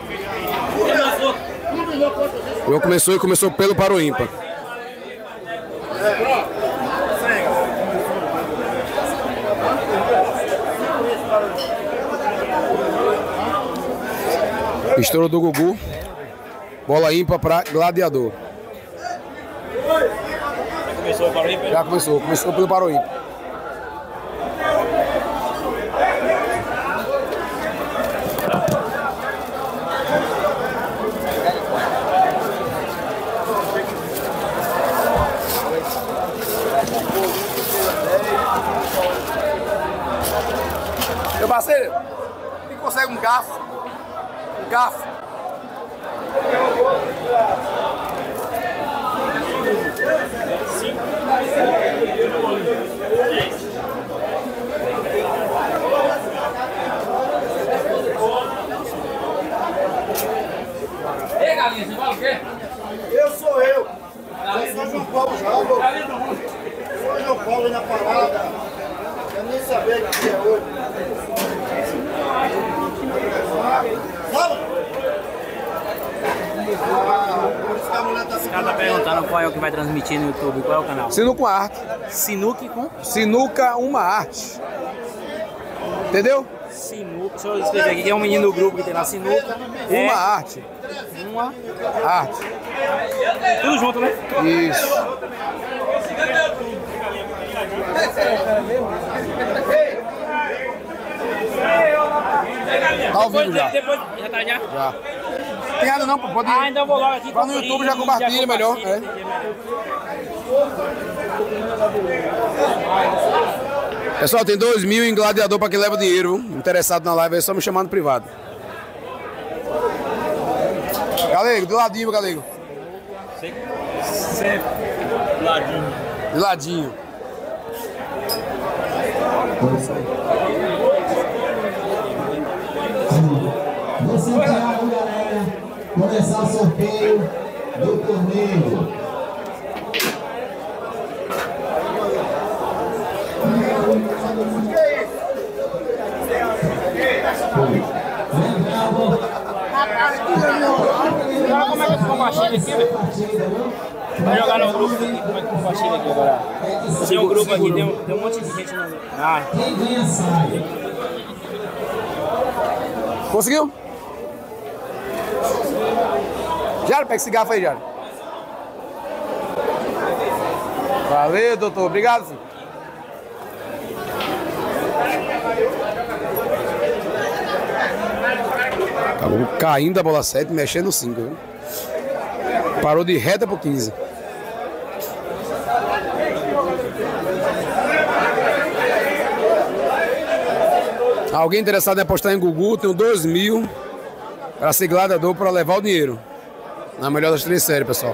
O jogo começou e começou pelo para o ímpar. Estouro do Gugu. Bola ímpar para Gladiador. Começou para o ímpar? Já começou. Começou pelo para o ímpar. Meu parceiro, quem consegue um garfo? Um garfo. Ei, galinha, você fala o quê? Eu sou eu. Eu sou João Paulo Jabo. Sou João Paulo na parada. Eu nem sabia que é hoje. Os caras tá perguntando qual é o que vai transmitir no YouTube, qual é o canal? Sinuca uma arte. Sinuca com? Sinuca uma arte. Entendeu? Sinuca, deixa eu escrever aqui, que é um menino do grupo que tem lá, Sinuca. Uma arte. Uma Arte. tudo junto, né? Isso. Tá ao vivo já. Depois, já tá já? Já. Tem nada não, pô. Pode ir. Ah, então eu vou logo aqui. Vai no YouTube, já compartilha melhor. É. Pessoal, tem 2.000 em Gladiador para quem leva dinheiro. Interessado na live, é só me chamar no privado. Galego, do ladinho, galego. Sempre. Ladinho. De ladinho. Você quer, galera, começar o sorteio do torneio. Como é que compartilha aqui, velho? Vai jogar no grupo aqui, como é que compartilha aqui agora? Tem um grupo aqui, tem um monte de gente no... Ah, Quem ganha sai. Conseguiu? Jário, pega esse garfo aí, Jário. Valeu, doutor. Obrigado, filho. Acabou caindo a bola 7, mexendo no 5, viu? Parou de reta pro 15. Alguém interessado em apostar em Gugu, tenho 2.000 para ser gladiador para levar o dinheiro. Na melhor das 3 séries, pessoal.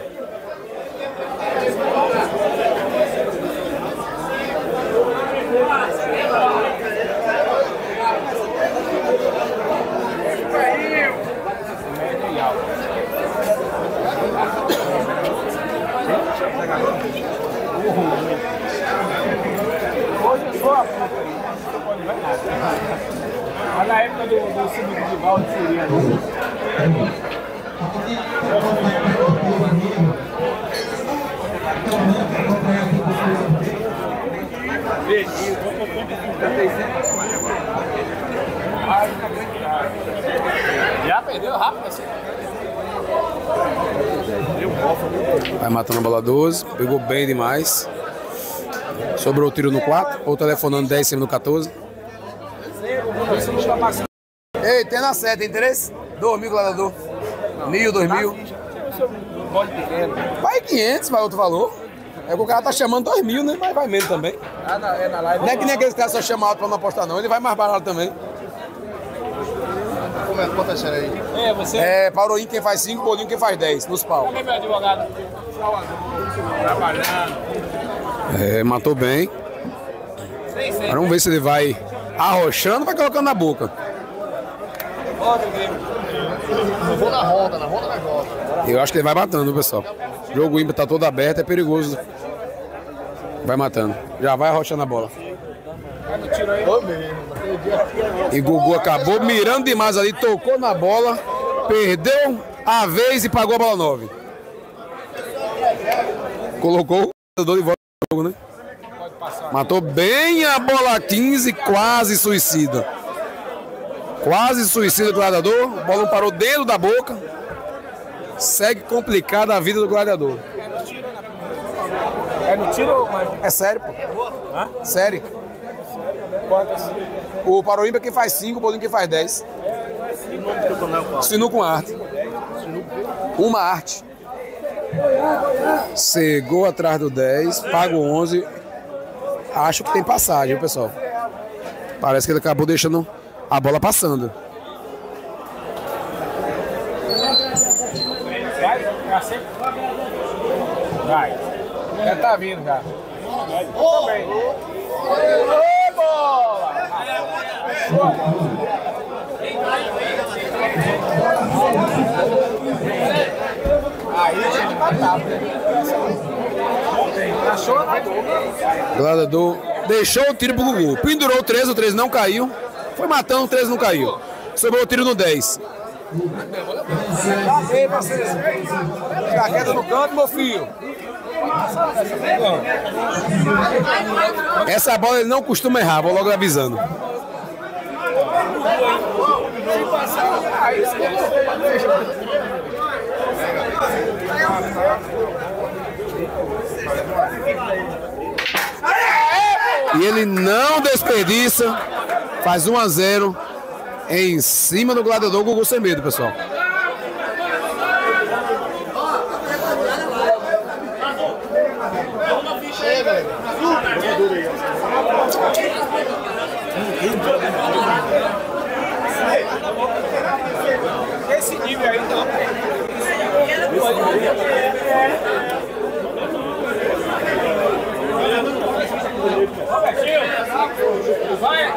mas na época do Sinuca de Valde seria. Já perdeu rápido assim. Vai matando a bola 12, pegou bem demais. Sobrou o tiro no 4, ou telefonando 10 em cima do 14. Ei, tem na 7, tem interesse? 2.000 gladiador. 1.000, 2.000. Vai 500, vai outro valor. É que o cara tá chamando 2.000, né? Mas vai menos também. É na live. Não é que nem aqueles caras só chamam alto pra não apostar, não. Ele vai mais barato também. Como é que acontece aí? É, você. É, Pauroim quem faz 5, Bolinho quem faz 10, nos pau. Cadê meu advogado? Trabalhando. É, matou bem. Agora vamos ver se ele vai arrochando ou vai colocando na boca. Eu vou na roda nós volta. Eu acho que ele vai matando, pessoal. O jogo ímpar tá todo aberto, é perigoso. Vai matando. Já vai arrochando a bola. Ô mesmo, E Gugu acabou mirando demais ali, tocou na bola Perdeu a vez e pagou a bola 9. Colocou o jogador de volta no jogo, né? Matou bem a bola 15, quase suicida. Quase suicida o gladiador. O bola não parou dentro da boca. Segue complicada a vida do gladiador. É no tiro, mas... É sério, pô. Hã? Sério. O Paroímpa quem faz 5, o Bolinho quem faz 10. Sinuca com arte. Uma arte. Chegou atrás do 10, paga o 11. Acho que tem passagem, pessoal. Parece que ele acabou deixando a bola passando. Vai. Já tá vindo já. Também. Aí a gente batava. Achou? O gladiador deixou o tiro pro Gugu. Pendurou o 13 não caiu. Foi matando, o 13 não caiu. Sobrou o tiro no 10. Ei, parceiro. Jaqueta no canto, meu filho. Essa bola ele não costuma errar, vou logo avisando. E ele não desperdiça. Faz 1-0 em cima do gladiador. Gugu sem medo, pessoal. Esse nível aí então. Vai!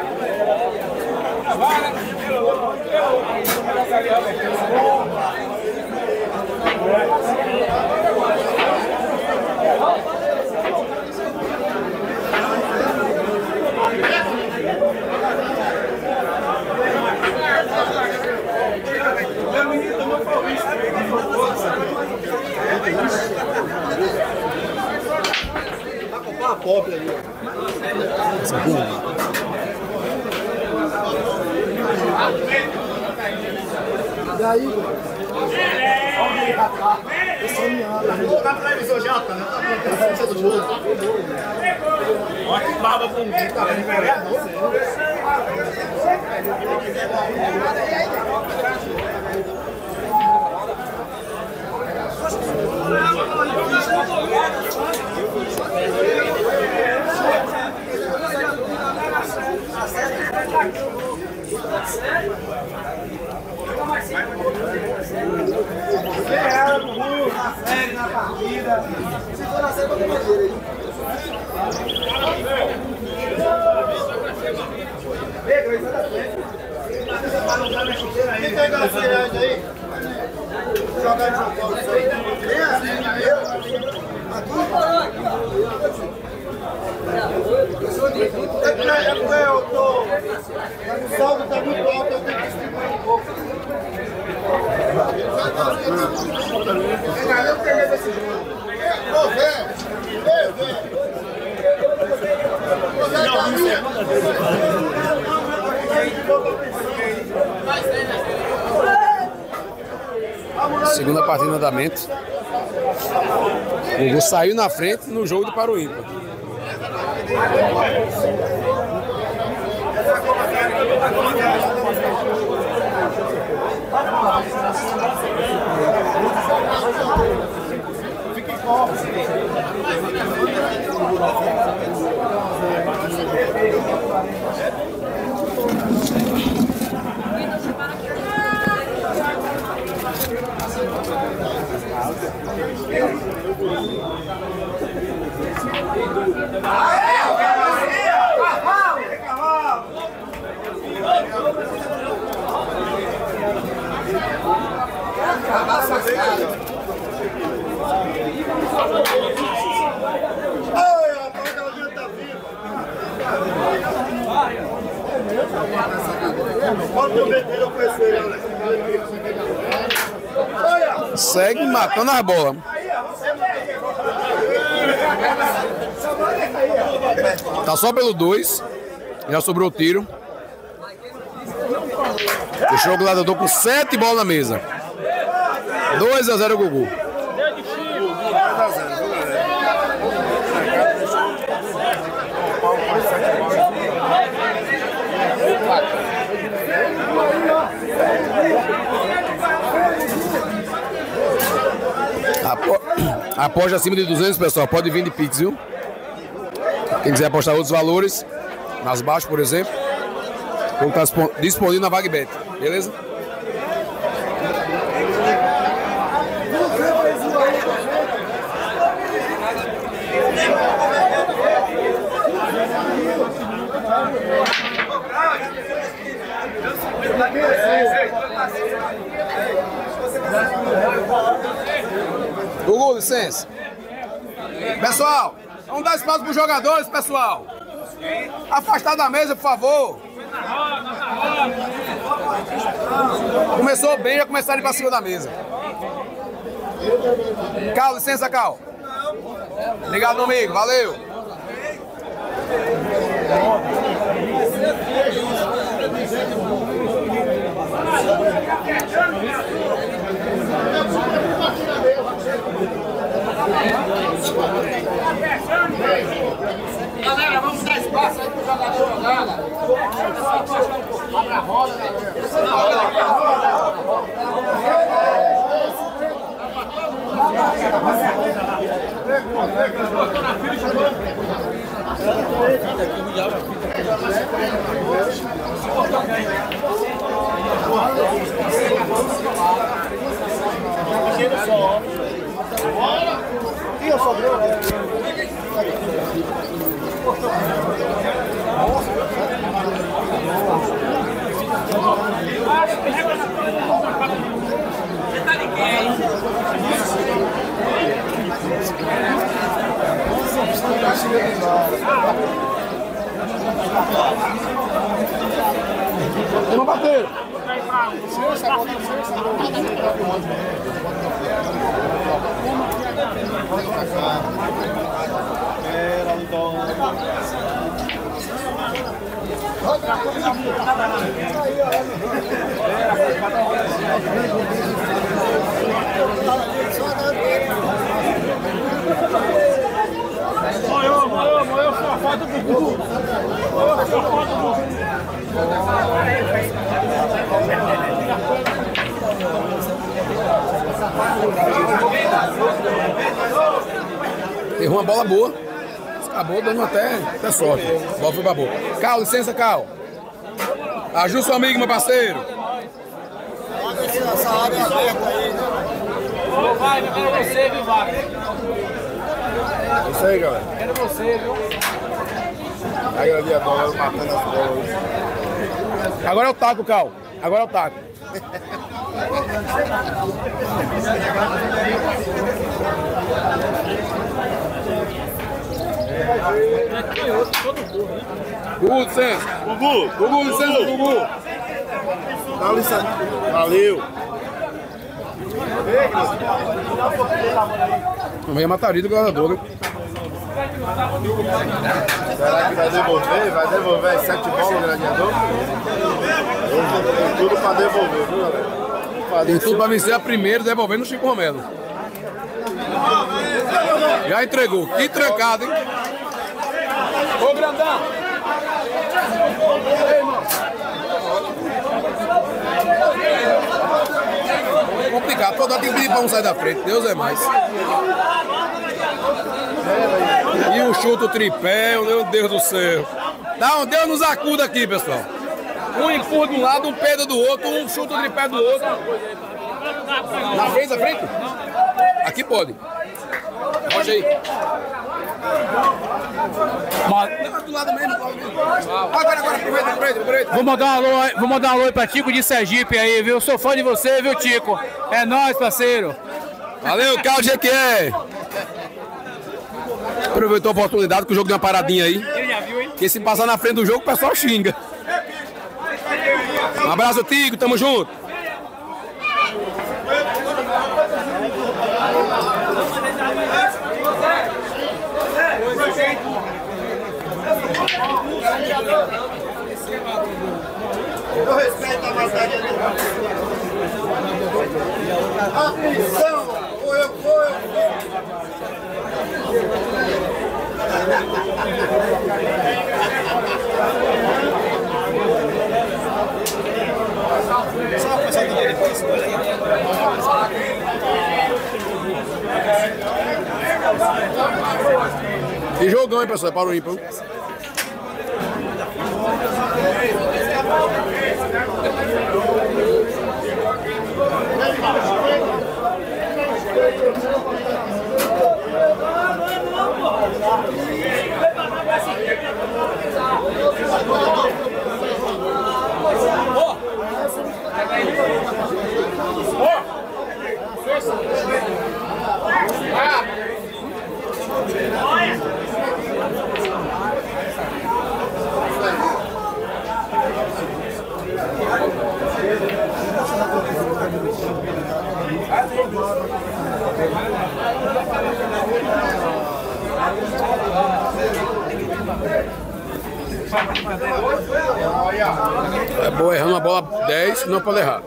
Tá com uma pobre ali, ó. E aí, eu na televisão já, tá? Olha que barba bonita, tá vendo? Vereador, na partida. Se for na série, eu vou fazer aí. Pega, isso é da frente. Quem pega a cereja aí? Jogar de São Paulo. Vem assim, eu. O saldo está muito alto, eu tenho que distribuir um pouco. Eu peguei desse jogo. Ô, velho! Ei, velho! Segunda partida em andamento. O Gugu saiu na frente no jogo do Paroímpa. Pode eu meter, eu conheço ele. segue matando as bolas. Tá só pelo 2. Já sobrou o tiro. Deixou o gladiador com 7 bolas na mesa. 2-0 Gugu. Aposta acima de 200, pessoal. Pode vir de Pix, viu? Quem quiser apostar outros valores, nas baixas, por exemplo, vão estar disponível na VagBet. Beleza? Gugu, licença. Pessoal, vamos dar espaço para os jogadores, pessoal. Afastar da mesa, por favor. Começou bem, já começaram a ir para cima da mesa. Cal, licença, Cal. Obrigado, meu amigo. Valeu. Galera, vamos dar espaço aí pro jogador jogar. Abre a roda, Vamos bater. Morreu sua foto do Gugu. Morreu sua foto do Gugu. Errou uma bola boa. Acabou dando até sorte. A bola foi pra boa. Cal, licença, Cal. Ajuda seu amigo, meu parceiro. Essa área aberta aí, né? Ô, vai, eu quero você, viu, Vaga? Isso aí, galera. Quero você, viu? Aí ali a bola matando as bolas. Agora é o taco, Cal. Agora é o taco. Gugu, licença. Gugu, licença, Gugu. Dá licença. Valeu. Vem a mataria do gladiador, né? Será que vai devolver? Vai devolver as 7 bolas o gladiador? Tem tudo pra devolver, viu, galera? Tem tudo pra vencer a primeira, devolvendo o Chico Romero. Já entregou. Que trancado, hein? Ô, grandão! Ei, irmão! É complicado, toda hora tem que pedir pra um sair da frente. Deus é mais. E o chute, o tripé, meu Deus do céu. Deus nos acuda aqui, pessoal. Um empurra de um lado, um peda do outro, um chuta o tripé do outro. Na frente, na frente? Aqui pode. Rocha aí. Do lado mesmo. Agora, aproveita. Vou mandar um alô aí pra Tico de Sergipe aí, viu? Sou fã de você, viu, Tico? É nóis, parceiro. Valeu, Carlos GQE. Aproveitou a oportunidade que o jogo deu uma paradinha aí. Ele já viu, hein? Porque se passar na frente do jogo, o pessoal xinga. Um abraço, Tico. Tamo junto. Eu respeito a batalha dele. Atenção! Ou eu vou. E jogão, hein, pessoal? Para o ímpar. É boa, errando a bola 10, não pode errar.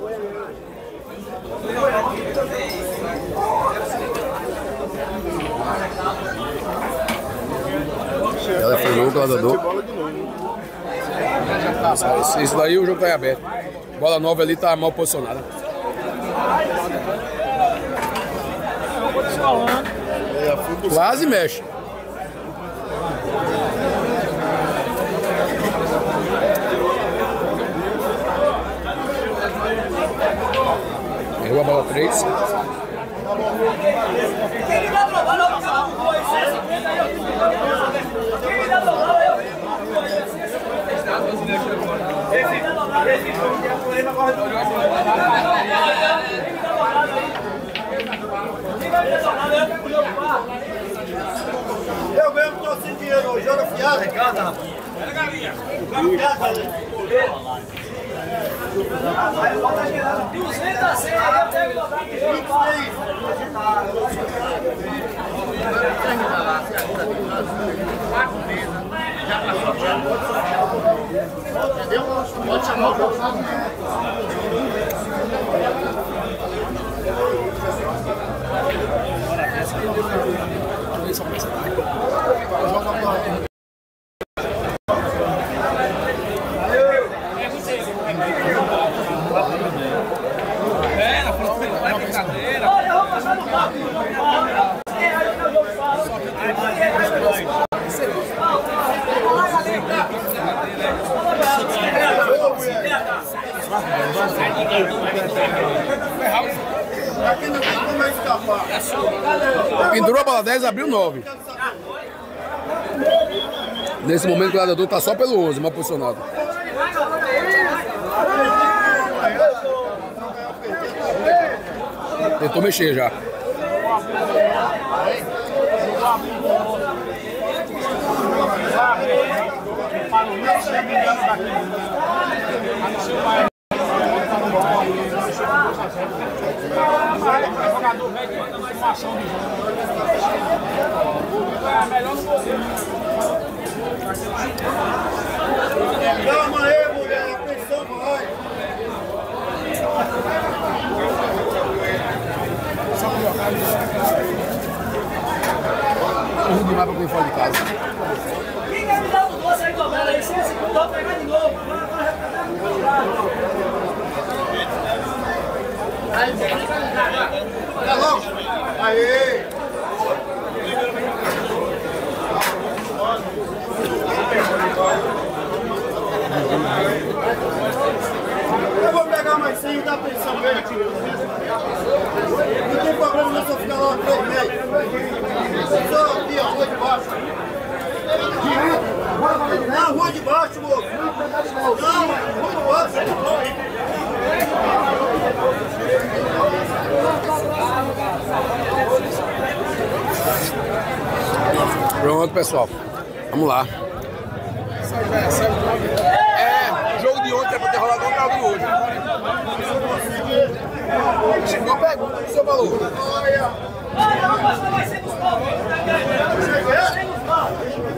Ela frenou o gladiador. Isso daí o jogo tá aberto. Bola 9 ali tá mal posicionada. Quase mexe. Errou a bola 3. Eu mesmo tô sem dinheiro hoje, joga fiado. Pega, rapaz. Pega, galinha. Aí bota a 200 a 100, aí eu pego e botar aqui. Entendeu? Pode chamar o povo. Pendurou a bola 10, abriu 9. Nesse momento o gladiador tá só pelo 11, mal posicionado. Tentou mexer já. Calma aí, mulher, a pressão vai. Corro demais pra quem fora de casa. Quem quer me dar um doce aí, dobrado aí? 5 segundos, vou pegar de novo. Vai logo. Aê. Eu vou pegar mais 100 e dar pressão nele aqui. Não tem problema não se eu ficar lá 3 meses. Só aqui, ó, rua de baixo. Não, rua de baixo, moço. Não, rua de baixo. Pronto, pessoal. Vamos lá. É, o jogo de ontem é pra ter rolado um caldo hoje. Chegou a pergunta do seu valor. Vai ser dos palcos. Sem os palcos.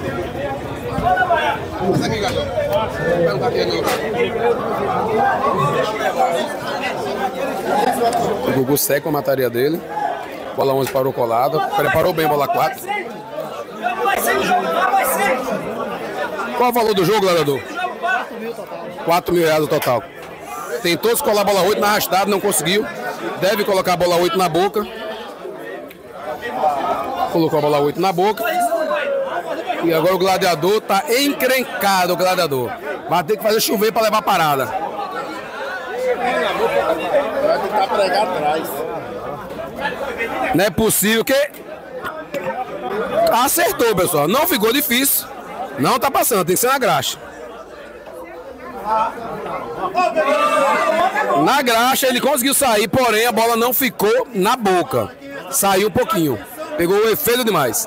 Passa aqui, Gajão. Pergunta aqui agora. O Gugu segue com a mataria dele. Bola 11 parou colada. Preparou bem a bola 4. Vai ser o jogo, vai ser. Qual o valor do jogo, gladiador? 4 mil reais o total. Tentou escolar a bola 8 na arrastada, não conseguiu. Deve colocar a bola 8 na boca. Colocou a bola 8 na boca. E agora o gladiador tá encrencado, o gladiador. Vai ter que fazer chover para levar a parada. Vai tentar pregar atrás. Não é possível que... Acertou, pessoal. Não ficou difícil. Não tá passando, tem que ser na graxa. Na graxa ele conseguiu sair, porém a bola não ficou na boca. Saiu um pouquinho. Pegou o efeito demais.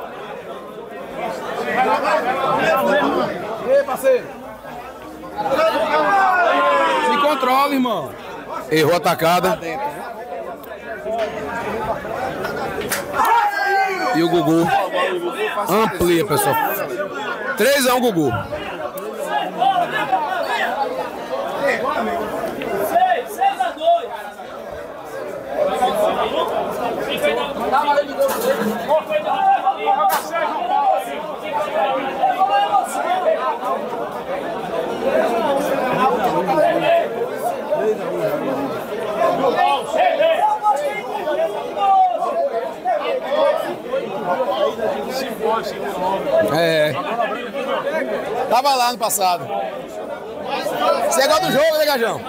Ei, parceiro. Se controla, irmão. Errou a atacada. E o Gugu amplia, pessoal. 3-1 Gugu. 6-2. É. Tava lá no passado. Você é igual do jogo, né, Gajão?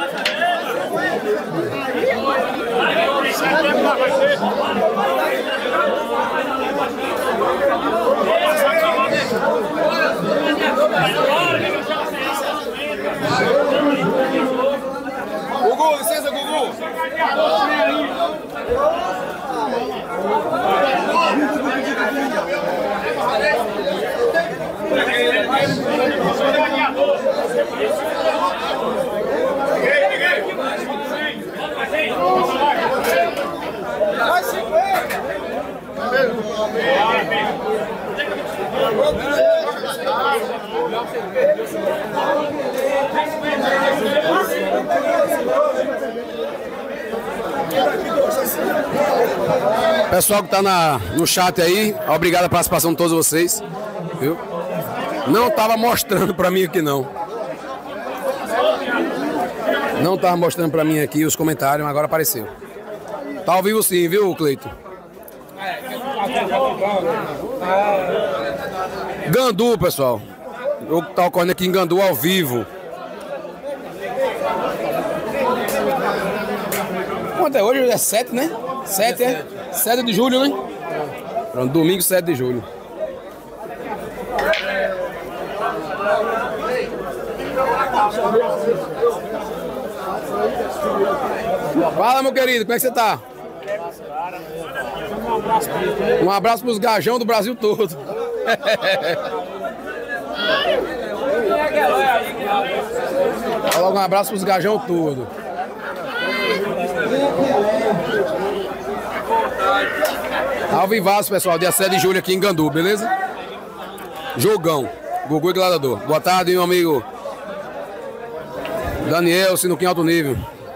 Gugu, licença, Gugu. Pessoal que tá no chat aí, obrigado a participação de todos vocês, viu? Não tava mostrando pra mim aqui não. Não tava mostrando pra mim aqui os comentários, mas agora apareceu. Tá ao vivo sim, viu, Cleito? Gandu, pessoal. O jogo tá ocorrendo aqui em Gandu ao vivo. Quanto é hoje? É 7, né? 7, é? 7 de julho, né? Pronto, domingo 7 de julho. Fala, meu querido, como é que você tá? Um abraço pros gajão do Brasil todo. Fala um abraço pros gajão todo. Ao vivaço, pessoal, dia 7 de julho aqui em Gandu, beleza? Jogão, Gugu e Gladiador. Boa tarde, meu amigo Daniel, Sinuquim Alto Nível.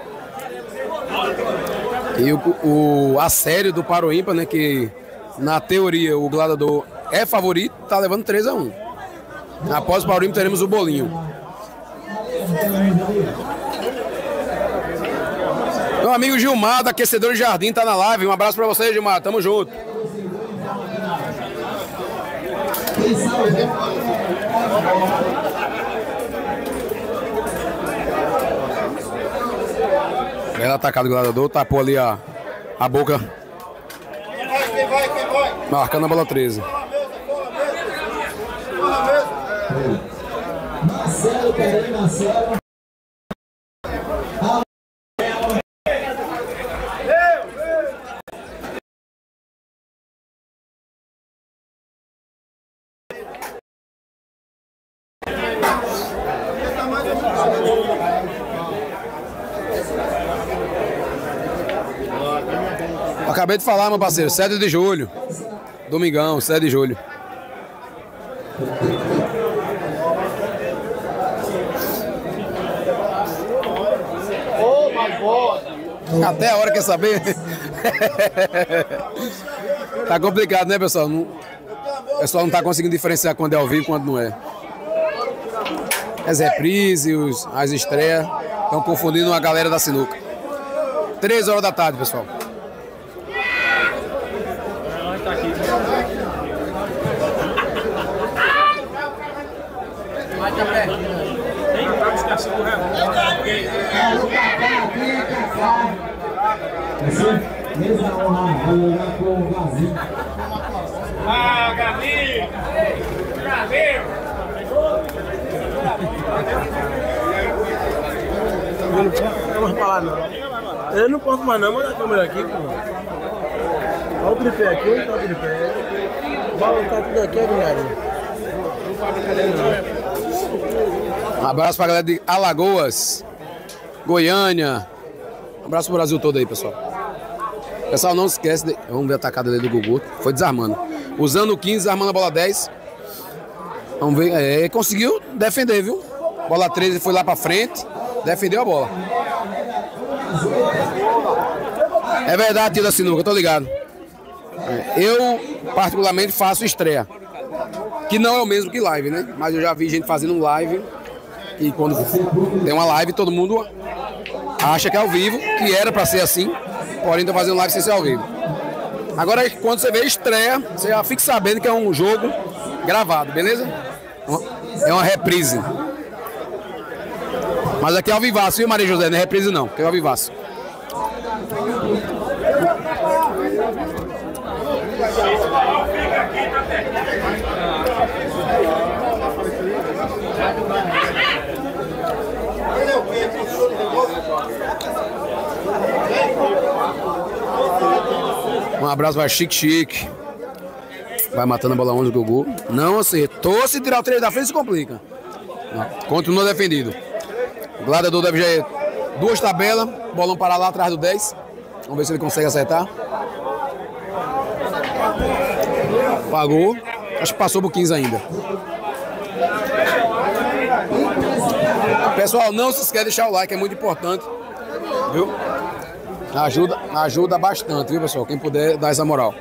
E a série do Paro Ímpar, né, que na teoria o Gladiador é favorito, tá levando 3-1. Após o Paro Ímpar teremos o bolinho. Meu amigo Gilmar, da Aquecedor de Jardim, tá na live. Um abraço pra você, Gilmar. Tamo junto. Bela atacada do Gladiador, tapou ali a boca. Quem vai? Marcando a bola 13. Marcelo, peraí, Marcelo. Acabei de falar, meu parceiro, 7 de julho. Domingão, 7 de julho. Até a hora quer saber? Tá complicado, né, pessoal? O pessoal não tá conseguindo diferenciar quando é ao vivo e quando não é. As reprises, as estreias, estão confundindo a galera da sinuca. 3 horas da tarde, pessoal. Ah, Gabi! Gabi! Não vou falar não. Eu não posso mais não, manda a câmera aqui, pô. Olha o tripé aqui, onde tá o tripé? Vai botar tudo aqui, galera. Um abraço pra galera de Alagoas, Goiânia. Um abraço pro Brasil todo aí, pessoal. Pessoal, não esquece de... Vamos ver a tacada dele do Gugu. Foi desarmando. Usando o 15, desarmando a bola 10. Vamos ver. Conseguiu defender, viu? Bola 13 foi lá pra frente. Defendeu a bola. É verdade, tio da sinuca, eu tô ligado. Eu, particularmente, faço estreia. Que não é o mesmo que live, né? Mas eu já vi gente fazendo um live. E quando tem uma live, todo mundo acha que é ao vivo, que era pra ser assim. Porém, tô fazendo live sem ser ao vivo. Agora, quando você vê estreia, você já fica sabendo que é um jogo gravado, beleza? É uma reprise. Mas aqui é ao vivaço, viu, Maria José? Não é reprise não, aqui é ao vivaço. Um abraço para Chique Chique. Vai matando a bola 11 do Gugu. Não acertou. Se tirar o 3 da frente, se complica. Não. Continua defendido. O gladiador deve já ir 2 tabelas. Bolão parar lá atrás do 10. Vamos ver se ele consegue acertar. Pagou. Acho que passou pro 15 ainda. Pessoal, não se esqueça de deixar o like, é muito importante. Viu? Ajuda bastante, viu, pessoal? Quem puder dar essa moral.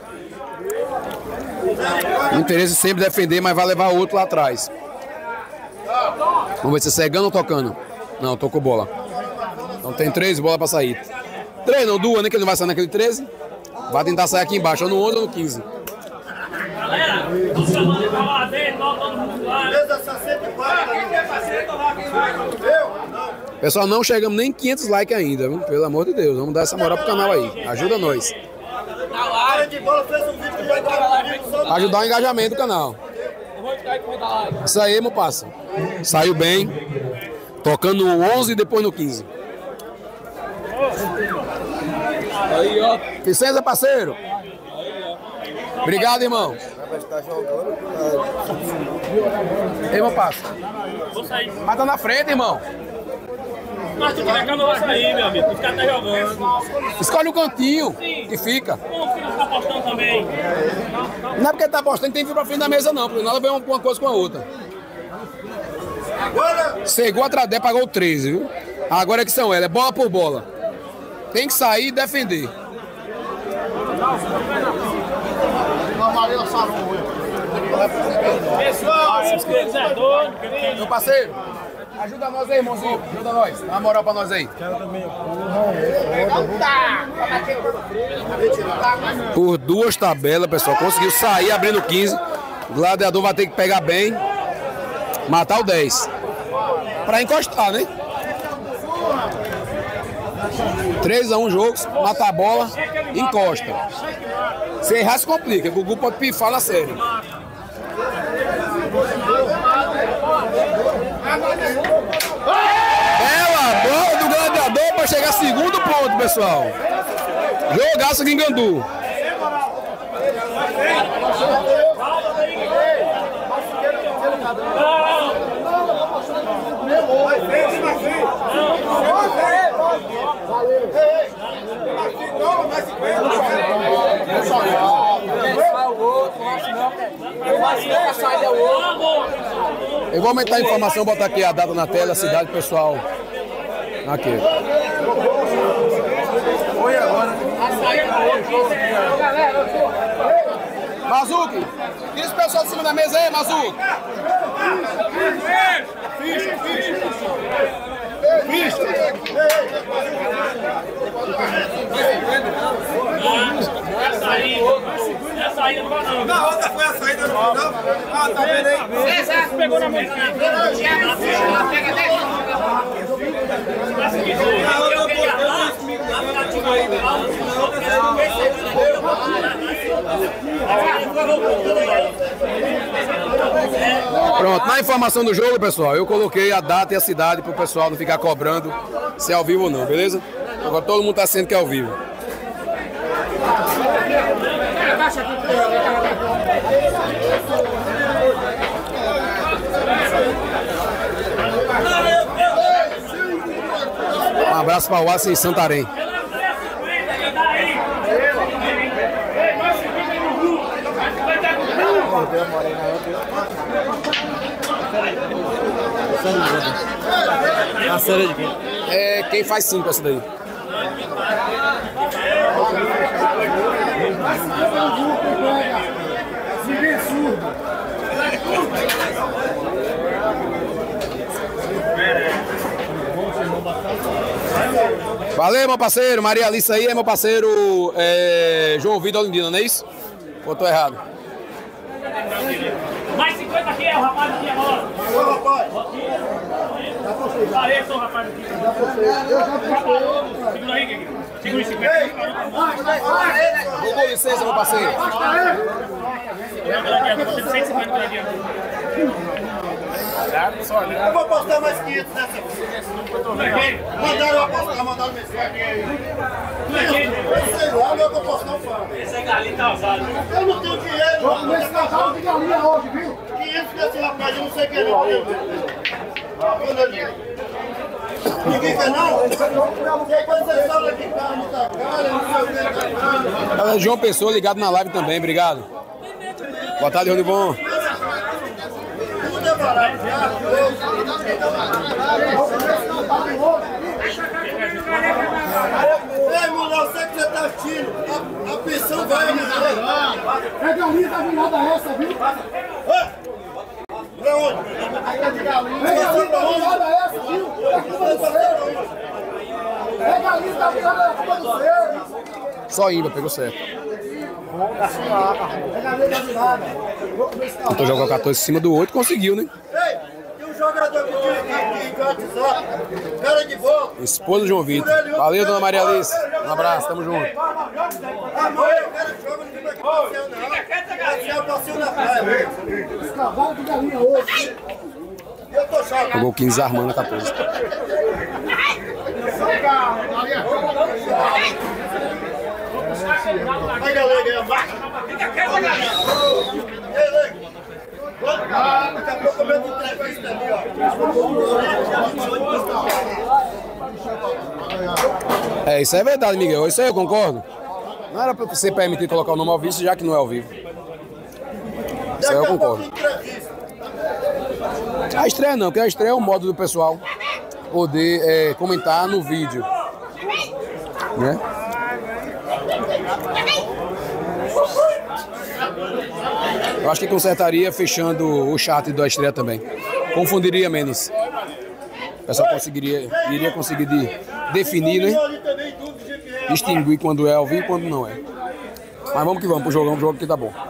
O interesse é sempre defender, mas vai levar outro lá atrás. Vamos ver se é cegando ou tocando. Não, tocou bola. Então tem 3 bolas pra sair. 3 não, 2, né? Que ele não vai sair naquele 13. Vai tentar sair aqui embaixo, ou no 11 ou no 15. Galera, vamos chamando pra lá dentro, todo mundo lá. Pessoal, não chegamos nem 500 likes ainda, viu? Pelo amor de Deus, vamos dar essa moral pro canal aí. Ajuda nós. Pra ajudar o engajamento do canal. Isso aí, meu parceiro. Saiu bem. Tocando no 11 e depois no 15. Aí, ó. Licença, parceiro. Obrigado, irmão. Ei, meu parceiro. Vou sair. Mas tá na frente, irmão. Mas tu tiver que eu não vou sair, meu amigo. Os caras tá jogando. Escolhe o cantinho e fica. O filho tá apostando também. Não é porque tá apostando que tem que vir pra frente da mesa, não. Porque nada vem uma coisa com a outra. Chegou atrás dela, pagou 13, viu? Agora é que são elas, é bola por bola. Tem que sair e defender. Pessoal, se quiser doido, Meu parceiro, ajuda nós aí, irmãozinho. Ajuda nós. Dá uma moral pra nós aí. Por 2 tabelas, pessoal. Conseguiu sair abrindo 15. O gladiador vai ter que pegar bem. Matar o 10. Pra encostar, né? 3-1 jogos, mata a bola, encosta. Se errar, se complica. O Gugu pode pifar na série. Bela bola do gladiador para chegar segundo ponto, pessoal. Jogaço aqui em Gandu. Eu vou aumentar a informação, botar aqui a data na tela, a cidade, pessoal. Aqui. Foi agora. Mazuki, tira esse pessoal de cima da mesa aí, Mazuki. A saída não vai não. Na outra foi a saída do final. Ah, tá vendo aí? Pegou na mão. Pronto, na informação do jogo, pessoal, eu coloquei a data e a cidade pro pessoal não ficar cobrando se é ao vivo ou não, beleza? Agora todo mundo tá sendo que é ao vivo. Um abraço para o Wallace em Santarém. A série de quem? É quem faz 5 essa daí. Valeu, meu parceiro. Maria Alice aí é meu parceiro João Vitor Olindina, não é isso? Ou tô errado? Mais 50 aqui, o rapaz aqui agora. Ô, rapaz. Parei, o rapaz aqui. Segura aí, Guilherme. Segura esse pé. Vou com licença, meu parceiro. Eu vou postar mais 500 nessa. Mandaram eu apostar, mandaram mensagem aí. Eu sei lá, eu vou postar um fã. Esse é galinha tá usado. Eu não tenho dinheiro, mano. Esse casal de galinha hoje, viu? 500 desse rapaz, eu não sei quem não. Ninguém quer não? Depois você fala que tá muita cara, não sei o que tá cara. João Pessoa ligado na live também, obrigado. Boa tarde, Rodivon. Tudo é barato, Ei, mulher, eu sei que você tá assistindo. A pensão vai aumentar. É galinha da virada essa, viu? Pra onde? É galinha da virada essa, viu? É culpa do Cero. É galinha da virada, é culpa do Cero. Só indo, pegou certo. É galinha da virada. Tentou jogar o 14 em cima do 8, conseguiu, né? Ei, tem um jogador de WhatsApp, cara de volta. Esposa do João Vitor. Valeu, dona Maria Alice. Um abraço, tamo junto. Amanhã o cara joga no time aqui passeio, não. Passeio, passeio na praia. Esse cavalo de galinha hoje. Eu tô chato. Jogou 15 armando a 14. Aí, galera, ganha mais. Fica quieto, galera. Ei, Lego. Daqui a pouco eu meto entrevista ali, ó. É, isso é verdade, Miguel. Isso aí eu concordo. Não era pra você permitir colocar o nome ao vivo, já que não é ao vivo. Isso aí eu concordo. A estreia não, porque a estreia é o modo do pessoal poder comentar no vídeo. Né? Eu acho que consertaria fechando o chat da estreia também. Confundiria menos. O pessoal iria conseguir definir, né? Distinguir quando é ao vivo e quando não é. Mas vamos que vamos pro jogo, que tá bom.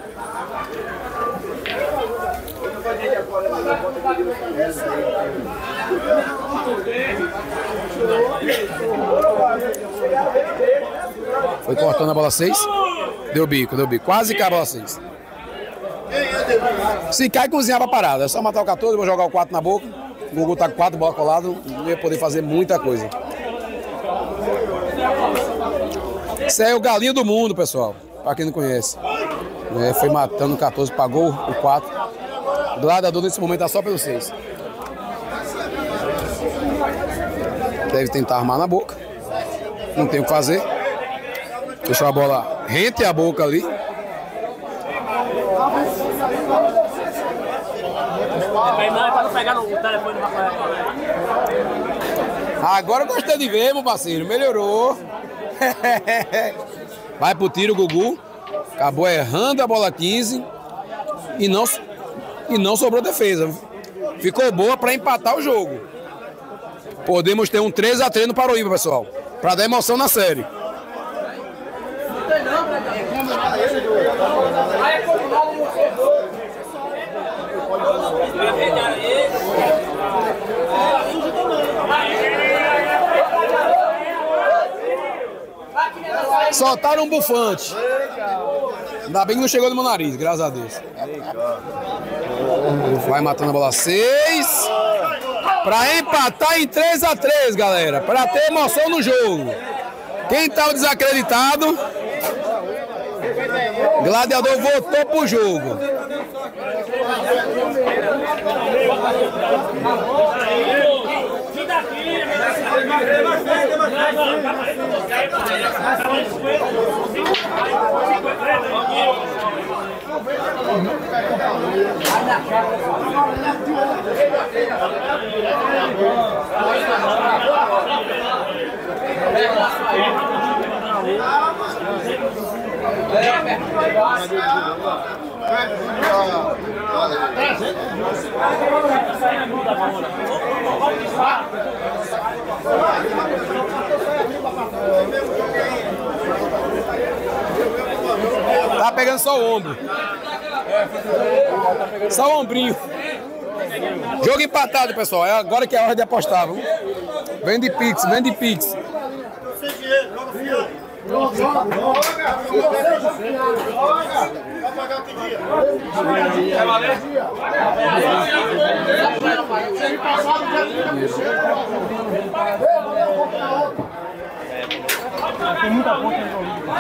Foi cortando a bola 6. Deu bico. Quase cai a bola 6. Se cai, cozinhava a parada. É só matar o 14, vou jogar o 4 na boca. O Gugu tá com 4 bolas coladas, não ia poder fazer muita coisa. Isso é o galinho do mundo, pessoal. Pra quem não conhece. Foi matando o 14, pagou o 4. O gladiador nesse momento tá só pelo 6. Deve tentar armar na boca. Não tem o que fazer. Deixar a bola rente a boca ali. Vai mais pegar no telefone do Rafael. Agora eu gostei de ver, meu parceiro. Melhorou. Vai pro tiro, Gugu. Acabou errando a bola 15. E não sobrou defesa. Ficou boa para empatar o jogo. Podemos ter um 3-3 no Paroíba, pessoal. Para dar emoção na série. Soltaram um bufante. Ainda bem que não chegou no meu nariz, graças a Deus. Vai matando a bola 6. Para empatar em 3-3, galera. Para ter emoção no jogo. Quem estava desacreditado, Gladiador voltou pro jogo. Tá pegando só o ombro. Só o ombrinho. Jogo empatado, pessoal. É agora que é a hora de apostar. Viu? Vende Pix, vende Pix. Tem muita ponta envolvida.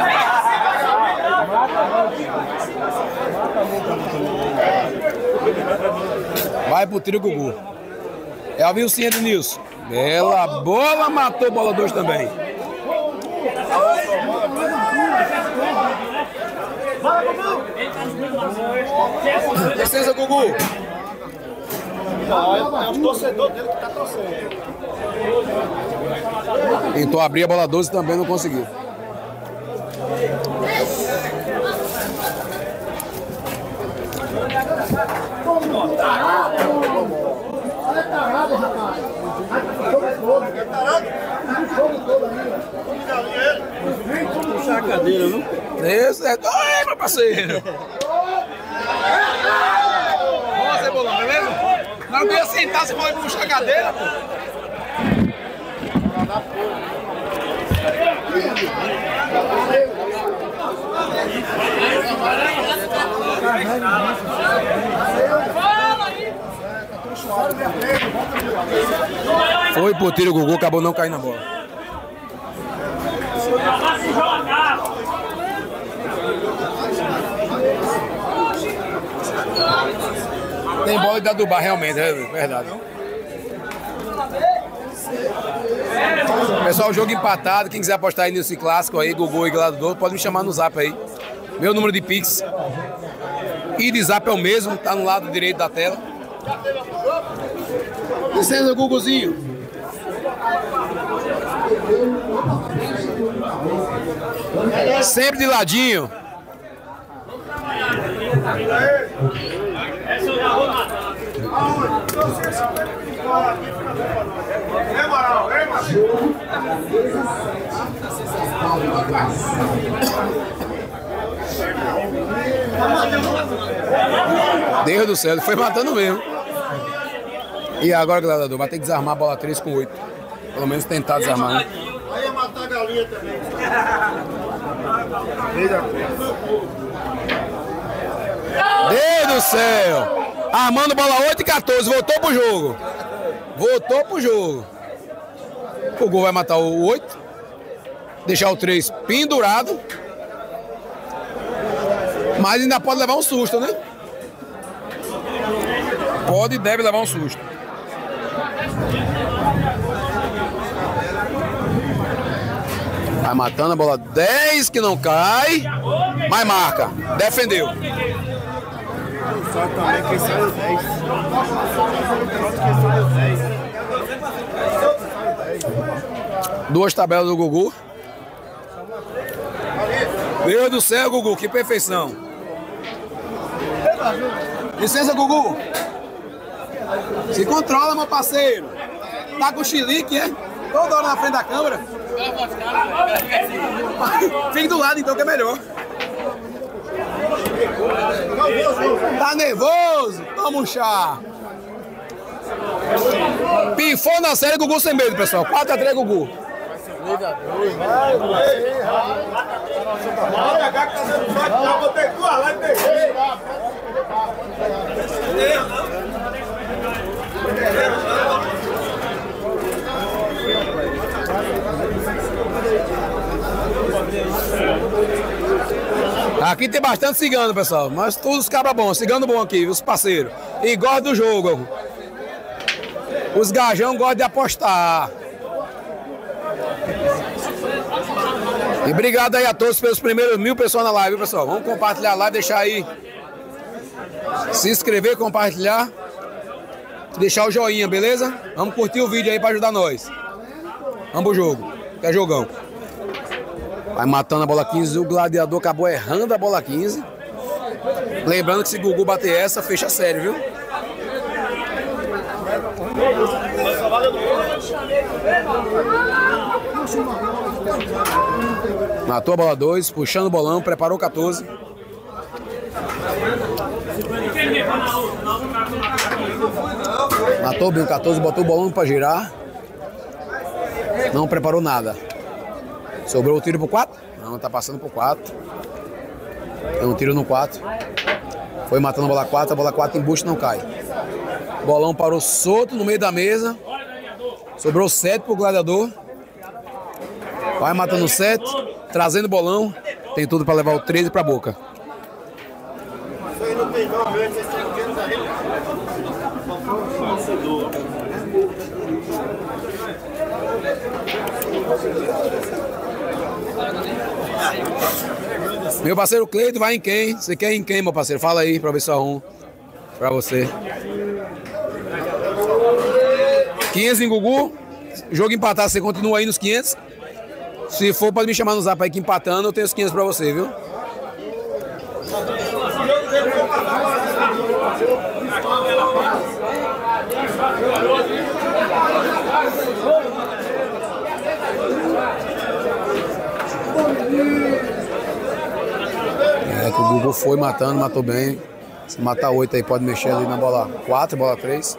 Vai pro tiro, Gugu. É a Vilcinha de Nilson. Bela bola, matou bola 2 também. Licença, Gugu. É os torcedores dele que tá torcendo. Tentou abrir a bola 12 e também não conseguiu. Puxar a cadeira, viu? Esse é... Ai, meu parceiro! Vamos, Cebolão, beleza? Não ia sentar, você pode puxar a cadeira, pô. Foi pro tiro, o Gugu acabou não caindo na bola. Tem bola de Dubai, realmente, é verdade. Pessoal, o jogo empatado. Quem quiser apostar aí nesse clássico aí, Gugu e Gladiador, pode me chamar no zap aí. Meu número de Pix e de zap é o mesmo, tá no lado direito da tela. Licença, Guguzinho. Sempre de ladinho. Deus do céu, ele foi matando mesmo. E agora, Gladiador, vai ter que desarmar a bola 3 com 8. Pelo menos tentar desarmar, né? Aí ia matar a galinha também. Deus do céu! Armando bola 8 e 14, voltou pro jogo. Voltou pro jogo. O gol vai matar o 8. Deixar o 3 pendurado. Mas ainda pode levar um susto, né? Pode e deve levar um susto. Vai matando a bola 10 que não cai. Mas marca. Defendeu. Só também quem saiu 10. Quem saiu 10. Duas tabelas do Gugu. Meu Deus do céu, Gugu, que perfeição. Licença, Gugu. Se controla, meu parceiro. Tá com chilique, é? Toda hora na frente da câmera. Fique do lado, então, que é melhor. Tá nervoso? Toma um chá. Pifou na série, Gugu sem medo, pessoal. 4-3, Gugu. Aqui tem bastante cigano, pessoal, mas todos os cabras bons, cigano bom aqui, os parceiros. E gostam do jogo. Os gajão gostam de apostar. E obrigado aí a todos pelos primeiros 1000 pessoas na live, viu, pessoal? Vamos compartilhar a live, deixar aí. Se inscrever, compartilhar. Deixar o joinha, beleza? Vamos curtir o vídeo aí pra ajudar nós. Vamos pro jogo, que é jogão. Vai matando a bola 15, o gladiador acabou errando a bola 15. Lembrando que se Gugu bater essa, fecha sério, viu? Matou a bola 2, puxando o bolão, preparou 14. Matou bem o 14, botou o bolão pra girar. Não preparou nada. Sobrou o tiro pro 4? Não, tá passando pro 4. Tem um tiro no 4. Foi matando a bola 4 embuste não cai. O bolão parou solto no meio da mesa. Sobrou 7 pro gladiador. Vai matando 7, trazendo o bolão. Tem tudo pra levar o 13 pra boca. Meu parceiro Cleito vai em quem? Você quer em quem, meu parceiro? Fala aí pra ver se eu arrumo pra você. 500 em Gugu. Jogo empatado, você continua aí nos 500. Se for, pode me chamar no zap aí que empatando eu tenho os 500 pra você, viu? É que o Gugu foi matando, matou bem. Se matar 8 aí, pode mexer ali na bola 4, bola 3.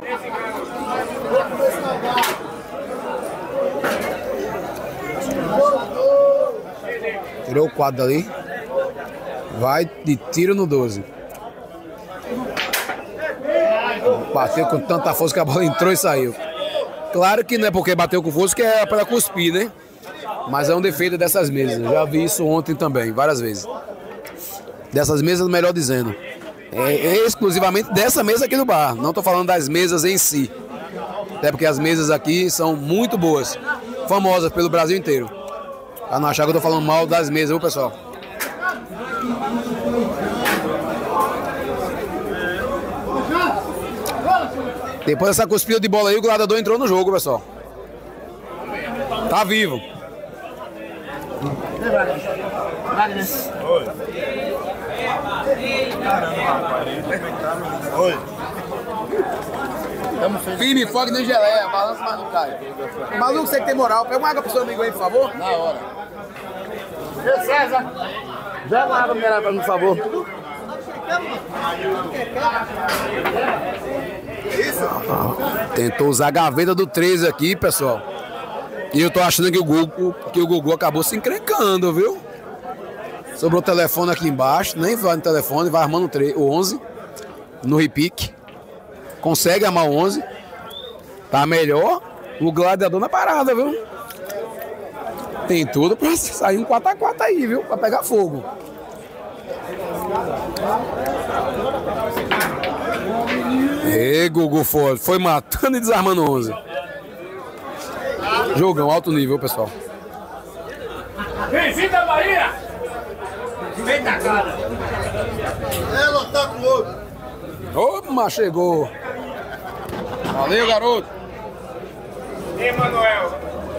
Tirou o 4 dali. Vai de tiro no 12. Bateu com tanta força que a bola entrou e saiu. Claro que não é porque bateu com força que é para cuspir, né? Mas é um defeito dessas mesas. Eu já vi isso ontem também, várias vezes. Dessas mesas, melhor dizendo. É exclusivamente dessa mesa aqui do bar. Não estou falando das mesas em si. Até porque as mesas aqui são muito boas. Famosas pelo Brasil inteiro. Pra não achar que eu tô falando mal das mesas, viu, pessoal? Depois dessa cuspida de bola aí, o gladiador entrou no jogo, pessoal. Tá vivo. Oi. Oi. Firme, fogo nem geleia, balança, mas não cai. Maluco, você que tem moral, pega uma água pro seu amigo aí, por favor. Na hora. Ô César, joga uma água mineral pra mim, por favor. Tentou usar a gaveta do 13 aqui, pessoal. E eu tô achando que o Gugu acabou se encrencando, viu? Sobrou o telefone aqui embaixo, nem vai no telefone, vai armando o 11 no repique. Consegue armar o 11. Tá melhor o gladiador na parada, viu? Tem tudo pra sair um 4x4 aí, viu? Pra pegar fogo. E Gugu foi matando e desarmando 11. Jogão, alto nível, pessoal. Bem-vindo à Bahia! Vem da cara! Ela tá com o outro. Opa, chegou. Valeu, garoto. E Manuel?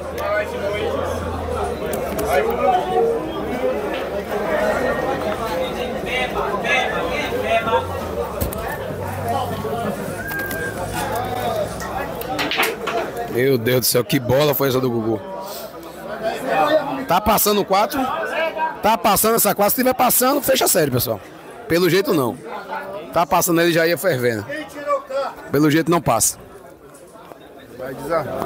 Meu Deus do céu, que bola foi essa do Gugu. Tá passando o 4. Tá passando essa 4. Se estiver passando, fecha a série, pessoal. Pelo jeito não. Tá passando ele, já ia fervendo. Pelo jeito não passa. Vai desarmar.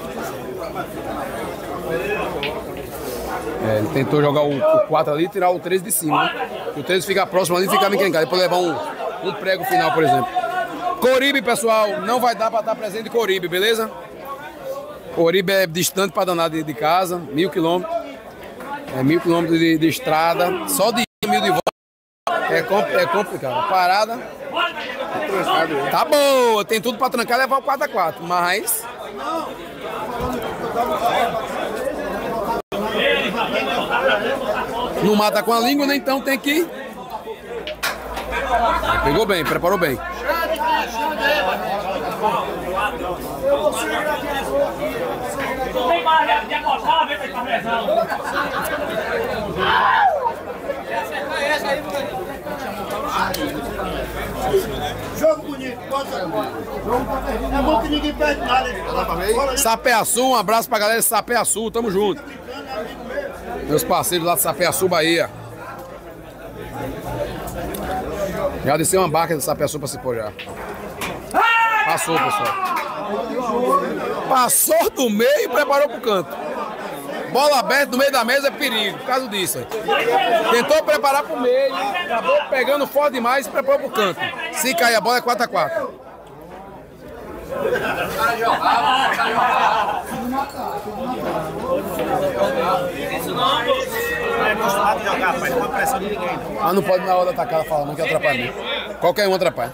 Ele tentou jogar o 4 ali e tirar o 13 de cima, né? O 13 fica próximo ali e fica encrencado. Depois levar um prego final, por exemplo. Coribe, pessoal, não vai dar pra estar presente em Coribe, beleza? Coribe é distante pra danar de casa, 1000 km. É 1000 km de estrada, só de 1000 de volta. É complicado. Parada. Tá boa, tem tudo pra trancar e levar o 4x4, mas. Não mata com a língua, né? Então tem que. Pegou bem, preparou bem. Não tem mais de acostar, vem pra essa pressão. Jogo bonito, pode ser. É bom que ninguém perde nada. Sapé-Açu, um abraço pra galera de Sapé-Açu, tamo junto. Meus parceiros lá de Sapé-Açu, Bahia. Já desceu uma barca de Sapé-Açu pra se pôr já. Passou, pessoal. Passou do meio e preparou pro canto. Bola aberta no meio da mesa é perigo, por causa disso aí. Tentou preparar pro meio, acabou pegando forte demais e preparou pro canto. Se cair a bola é 4x4. Isso não é acostumado a jogar, pai. Não é pressão de ninguém. Ah, não pode na hora da tacada falar, não, que atrapalha mim. Qualquer um atrapalha.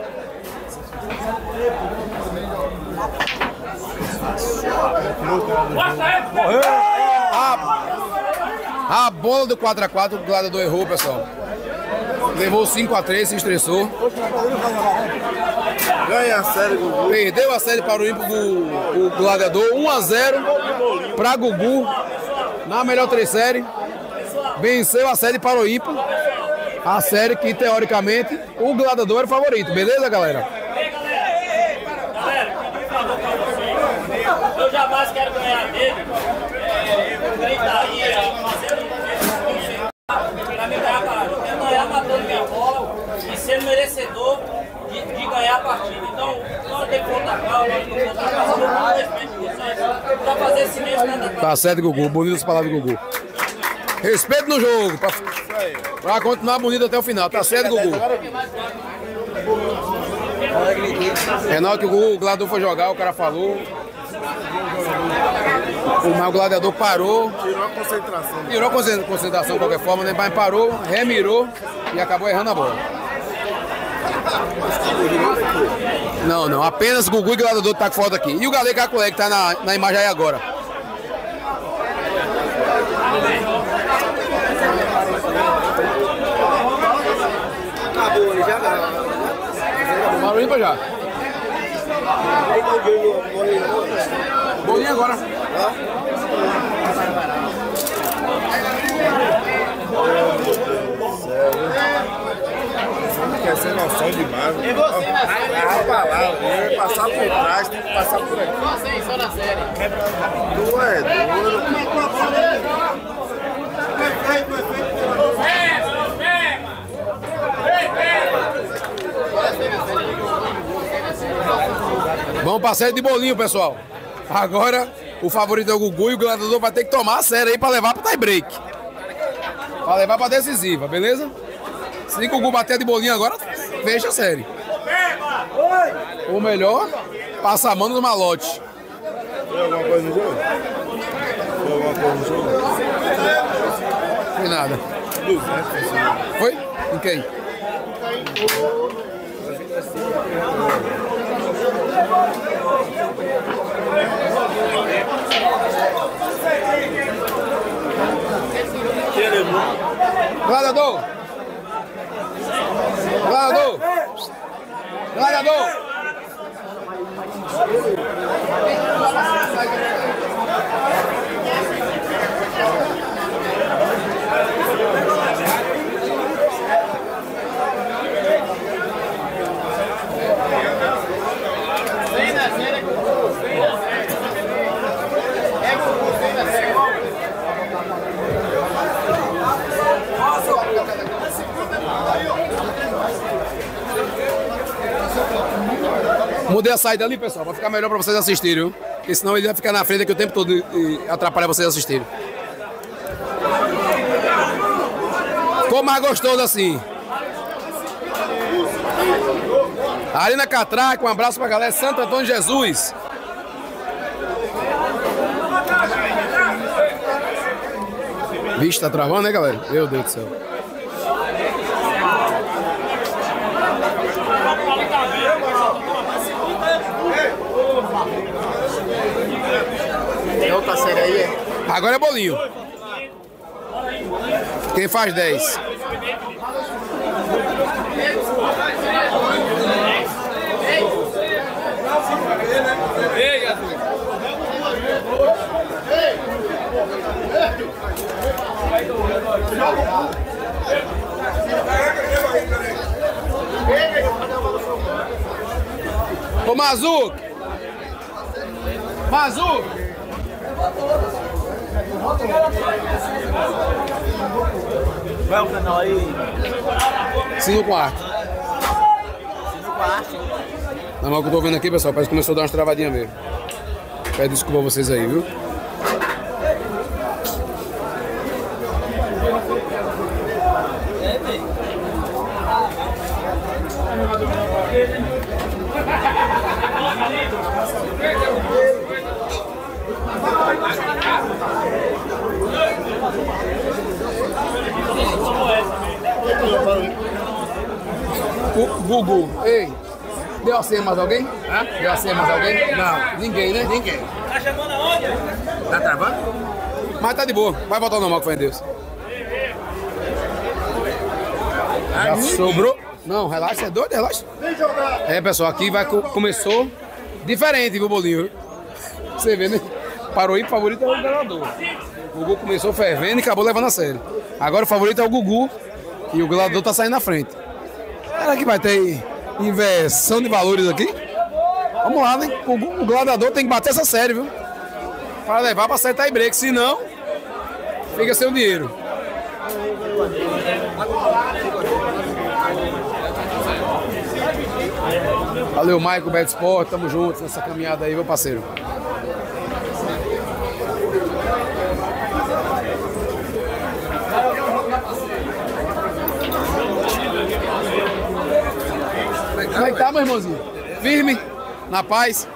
A bola do 4x4, o gladiador errou, pessoal. Levou 5x3, se estressou. Ganha a série, Gugu. Perdeu a série para o ímpio do gladiador. 1x0 para Gugu na melhor 3 série. Venceu a série para o ímpio. A série que, teoricamente, o gladiador era o favorito. Beleza, galera? Eu jamais quero ganhar dele. Gritaria, fazendo pra me ganhar a parada. Eu quero ganhar matando minha bola e sendo merecedor de ganhar a partida. Então, na hora que for atacar, na hora que for atacar, eu não respeito vocês pra fazer esse mesmo nada. Tá certo, Gugu. Bonitas palavras, Gugu. Respeito no jogo. Pra continuar bonito até o final. Tá certo, Gugu. É na hora que o gladiador foi jogar, o cara falou. O gladiador parou. Tirou a concentração. Tirou a concentração de qualquer forma, né? Mas parou, remirou e acabou errando a bola. Não. Apenas Gugu e gladiador tá com foto aqui. E o Galei Caculé que tá na imagem aí agora. Acabou, ele já dá. Parou limpa já. Bolinha agora. Quer ser noção demais. E você na série? Ah, palavra. Ele vai passar por trás, tem que passar por aqui. Vocês só na série. Tu é doido. Vamos pra série de bolinho, pessoal. Agora o favorito é o Gugu e o gladiador vai ter que tomar a série aí pra levar pro tie break. Pra levar pra decisiva, beleza? Se o Gugu bater de bolinho agora, fecha a série. Ou melhor, passa a mão no malote. Tem alguma coisa no jogo? Tem alguma coisa no jogo? Não foi nada. Foi? Em quem? Gladiador! Gladiador! Gladiador! Mudei a saída ali, pessoal, pra ficar melhor pra vocês assistirem, viu? Porque senão ele vai ficar na frente aqui o tempo todo e atrapalhar vocês assistirem. Ficou mais gostoso assim. Arena Catraca, um abraço pra galera. Santo Antônio de Jesus. Vixe, tá travando, né, galera? Meu Deus do céu. Tem outra série aí, é? Agora é bolinho. Quem faz 10? Ô Mazuco! Mazuco! Qual é o canal aí? Sim, no quarto. Não, mas o que eu tô vendo aqui, pessoal, parece que começou a dar umas travadinhas mesmo. Peço desculpa a vocês aí, viu? O Gugu, ei, deu a senha mais alguém? Hã? Deu a senha mais alguém? Não, ninguém, né? Ninguém. Tá chamando aonde? Tá travando? Mas tá de boa, vai voltar ao normal, com fé em Deus. Já sobrou. Não, relaxa, é doido, relaxa. É, pessoal, aqui vai começou diferente, viu, bolinho? Você vê, né? Parou aí, o favorito é o Gladiador. O Gugu começou fervendo e acabou levando a sério. Agora o favorito é o Gugu e o Gladiador tá saindo na frente. Será que vai ter inversão de valores aqui? Vamos lá, né? O Gladiador tem que bater essa série, viu? Para levar pra acertar e break, senão fica sem o dinheiro. Valeu, Michael, Bet Sport, tamo juntos nessa caminhada aí, meu parceiro. Como é que tá, meu irmãozinho? Firme? Na paz?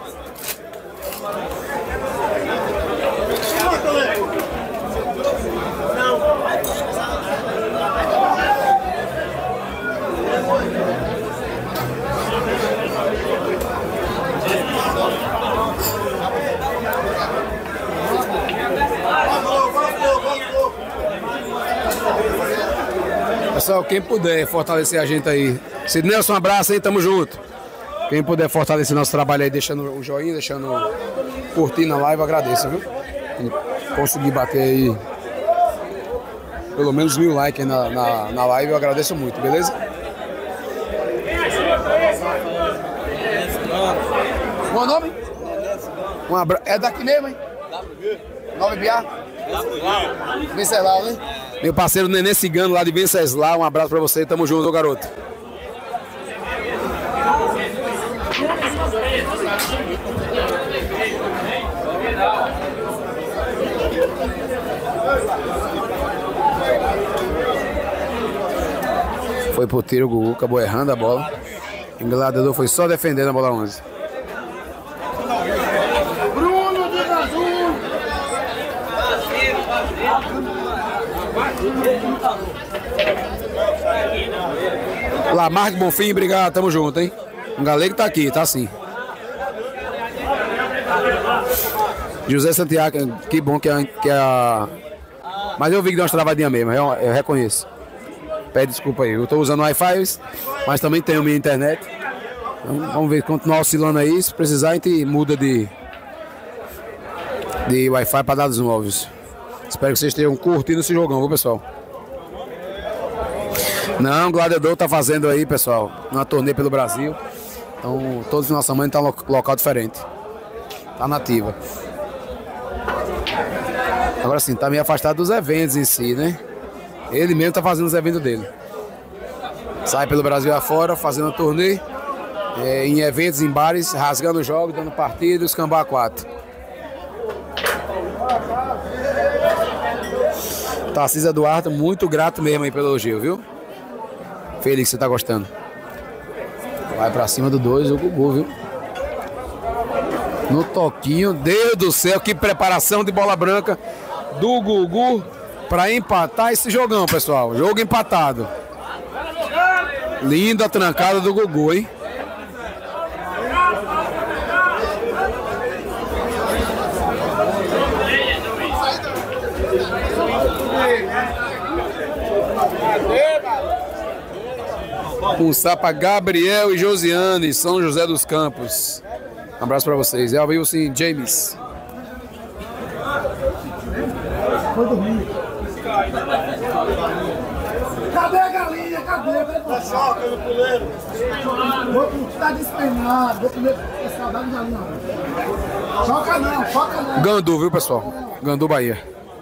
Pessoal, quem puder fortalecer a gente aí. Sidnelson, um abraço aí, tamo junto. Quem puder fortalecer nosso trabalho aí, deixando o joinha, deixando curtir na live, eu agradeço, viu? Conseguir bater aí pelo menos 1000 likes na live, eu agradeço muito, beleza? Bom nome? Um abraço. É daqui mesmo, hein? Nova Biá? Venceslau, né? Meu parceiro Nenê Cigano lá de Venceslau, um abraço pra você, tamo junto, garoto. Foi pro tiro, o Gugu acabou errando a bola. O Gladiador foi só defendendo a bola 11. Bruno de Azul! Lamarque Bonfim, obrigado, tamo junto, hein? Um galego tá aqui, tá sim. José Santiago, que bom que a... Mas eu vi que deu umas travadinhas mesmo, eu reconheço. Pede desculpa aí, eu tô usando Wi-Fi, mas também tenho minha internet. Então, vamos ver, continuar oscilando aí. Se precisar, a gente muda de Wi-Fi para dados móveis. Espero que vocês tenham curtido esse jogão, viu, pessoal? Não, o Gladiador tá fazendo aí, pessoal, uma turnê pelo Brasil. Então, todos os finais de semana tá em local diferente. Tá nativa. Agora sim, tá meio afastado dos eventos em si, né? Ele mesmo tá fazendo os eventos dele. Sai pelo Brasil afora, fazendo a turnê. Em eventos, em bares, rasgando jogos, dando partidas, Cambá 4. Tarcísio Eduardo, muito grato mesmo aí pelo elogio, viu? Feliz que você tá gostando. Vai pra cima do 2, o Gugu, viu? No toquinho, Deus do céu, que preparação de bola branca do Gugu pra empatar esse jogão, pessoal. Jogo empatado. Linda trancada do Gugu, hein? Um sapa Gabriel e Josiane, São José dos Campos. Um abraço pra vocês. É ao vivo sim, James. Cadê a galinha? Cadê? Tá choca no puleiro. Tá despenado. Vou comer saudade de galinha. Choca não. Gandu, viu, pessoal? Gandu, Bahia.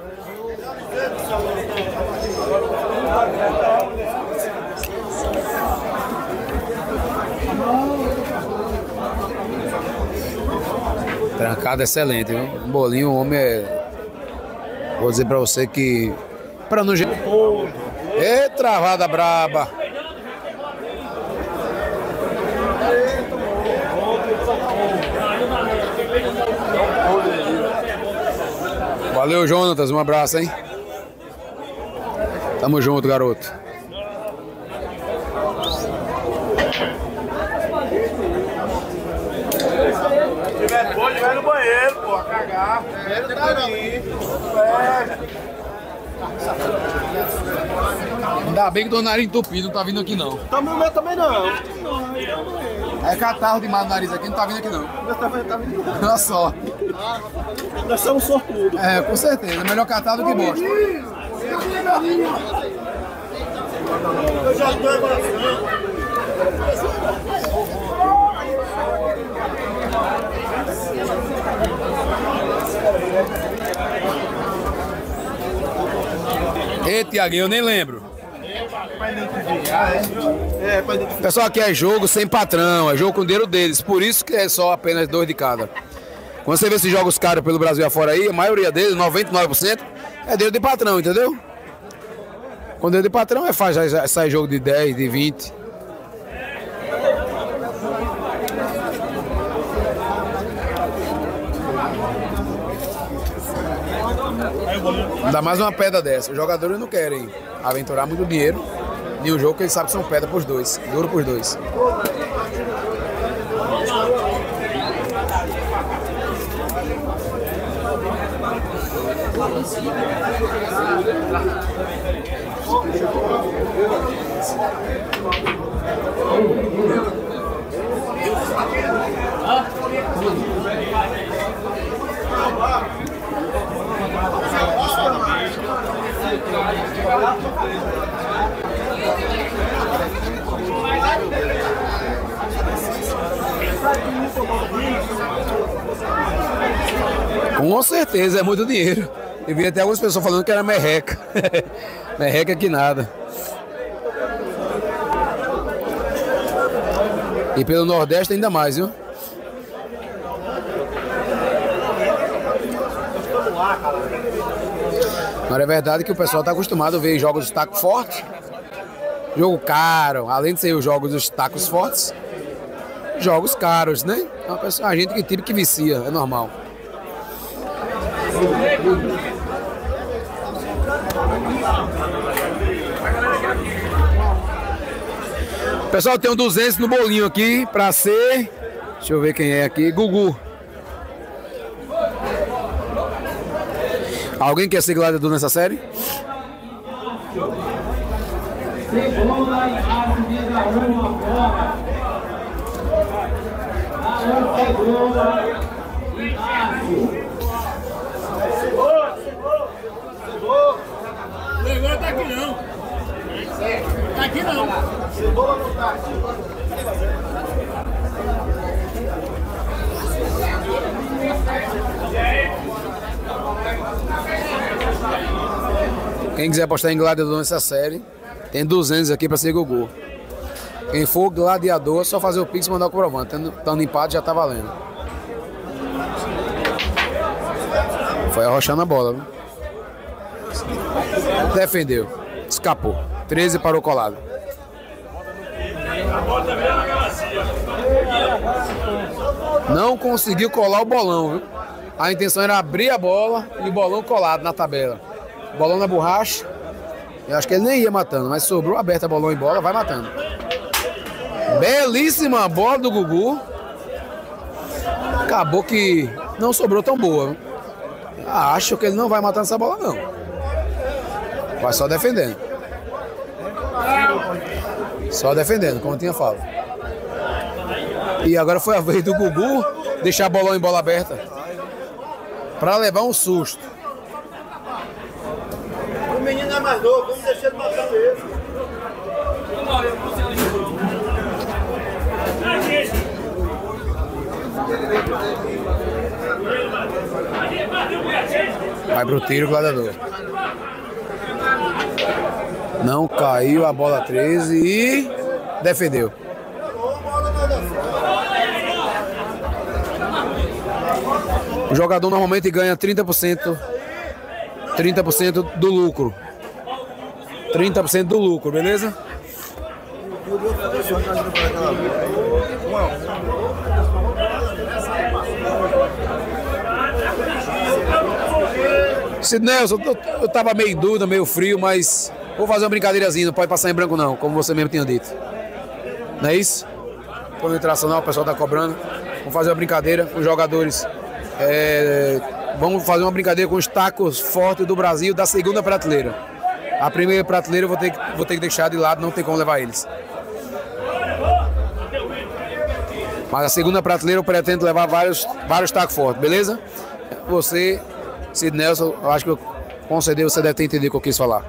Trancada excelente, viu? Um bolinho, o homem é... Vou dizer pra você que... Pra não... É travada braba. Valeu, Jonatas. Um abraço, hein? Tamo junto, garoto. Vai no banheiro, pô, cagar. Banheiro tá ali. Ainda bem que tô nariz entupido, não tá vindo aqui não. Tamo no meu também não. É catarro demais no nariz aqui, não tá vindo aqui não. Tá vindo. Olha só. Nós somos sortudos. É, com certeza. Melhor catarro do que bosta. Cadê a galinha? Eu já tô abraçando. Ei, Tiaguinho, eu nem lembro. Pessoal, aqui é jogo sem patrão, é jogo com o dinheiro deles, por isso que é só apenas 2 de cada. Quando você vê esses jogos caros pelo Brasil afora aí, a maioria deles, 99%, é dinheiro de patrão, entendeu? Com dinheiro de patrão já sai jogo de 10, de 20. Ainda mais uma pedra dessa. Os jogadores não querem aventurar muito dinheiro em um jogo que eles sabem que são pedra pros dois, duro pros dois. Com certeza, é muito dinheiro. Eu vi até algumas pessoas falando que era merreca. Merreca que nada. E pelo Nordeste ainda mais, viu? Mas é verdade que o pessoal está acostumado a ver jogos de taco forte. Jogo caro, além de ser os jogos dos tacos fortes, jogos caros, né? A gente que tipo que vicia, é normal. Pessoal, tem um 200 no bolinho aqui pra ser... Deixa eu ver quem é aqui. Gugu. Alguém quer ser gladiador nessa série? Agora tá aqui não. Tá aqui não. Quem quiser apostar em gladiador nessa série, tem 200 aqui pra ser Gugu. Quem for gladiador, é só fazer o pix e mandar o comprovante. Estando empate já tá valendo. Foi arrochando a bola, viu? Defendeu. Escapou. 13 parou colado. Não conseguiu colar o bolão, viu? A intenção era abrir a bola e o bolão colado na tabela. Bolão na borracha. Eu acho que ele nem ia matando, mas sobrou aberta a bolão e bola, vai matando. Belíssima bola do Gugu. Acabou que não sobrou tão boa. Acho que ele não vai matando essa bola, não. Vai só defendendo. Só defendendo, como eu tinha falado. E agora foi a vez do Gugu deixar bolão em bola aberta para levar um susto. O menino é mais novo, vamos deixar ele matar mesmo. Vai pro tiro, gladiador. Não caiu a bola 13 e defendeu. O jogador normalmente ganha 30% do lucro. 30% do lucro, beleza? Sidnelson, eu tava meio dúvida, meio frio, mas vou fazer uma brincadeirazinha, não pode passar em branco não, como você mesmo tinha dito. Não é isso? Quando internacional, o pessoal tá cobrando. Vamos fazer uma brincadeira com os jogadores. Vamos fazer uma brincadeira com os tacos fortes do Brasil da segunda prateleira. A primeira prateleira eu vou ter que deixar de lado, não tem como levar eles. Mas a segunda prateleira eu pretendo levar vários tacos fortes, beleza? Você, Sidnelson, eu acho que eu concedi, você deve ter entendido o que eu quis falar.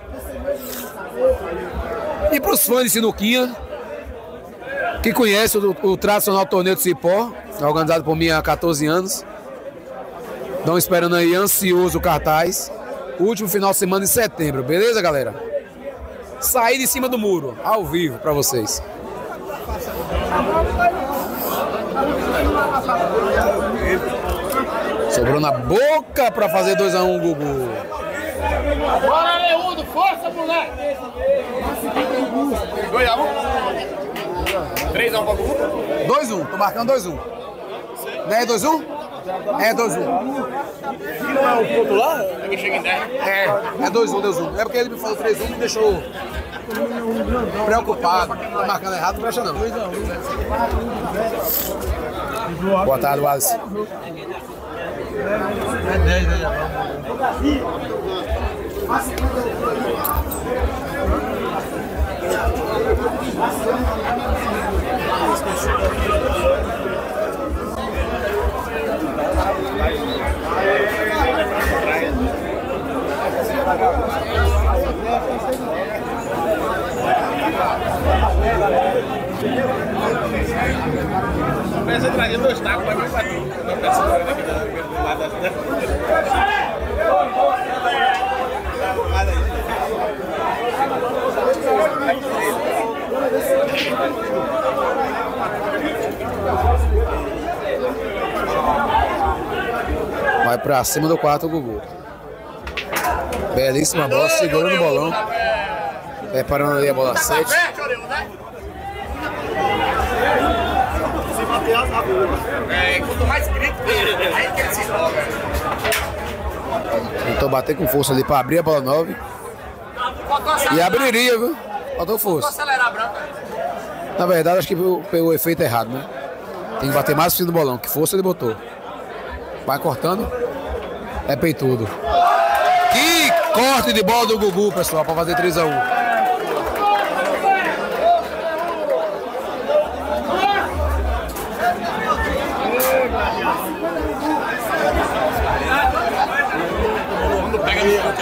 E para os fãs de sinuquinha, que conhecem o tradicional torneio de cipó, organizado por mim há 14 anos, estão esperando aí ansioso o cartaz. O último final de semana de setembro, beleza, galera? Sair de cima do muro, ao vivo para vocês. Sobrou na boca para fazer 2-1, Gugu. Bora, Leúdo, força, moleque! 2-1? 3-1 para o Gugu? 2-1, tô marcando 2-1. Não é 2-1? É 2-1. Não é o ponto lá? É 2-1. É porque ele me falou 3-1 e me deixou preocupado. Tá marcando errado, não presta não. Boa tarde, Wallace. É 10, né? Pensa trazer 2 tacos para mim, para tu. Não pensa trazer aqui do lado da... Vai pra cima do quarto, Gugu. Belíssima bola, segurando o bolão. Preparando ali a bola 7. Quanto mais grito, aí que ele se joga. Tentou bater com força ali pra abrir a bola 9. E abriria, viu? Faltou força. Na verdade, acho que pegou o efeito errado, né? Tem que bater mais no fim do bolão. Que força ele botou. Vai cortando. É peitudo. Que corte de bola do Gugu, pessoal, pra fazer 3-1. pega no ponto, é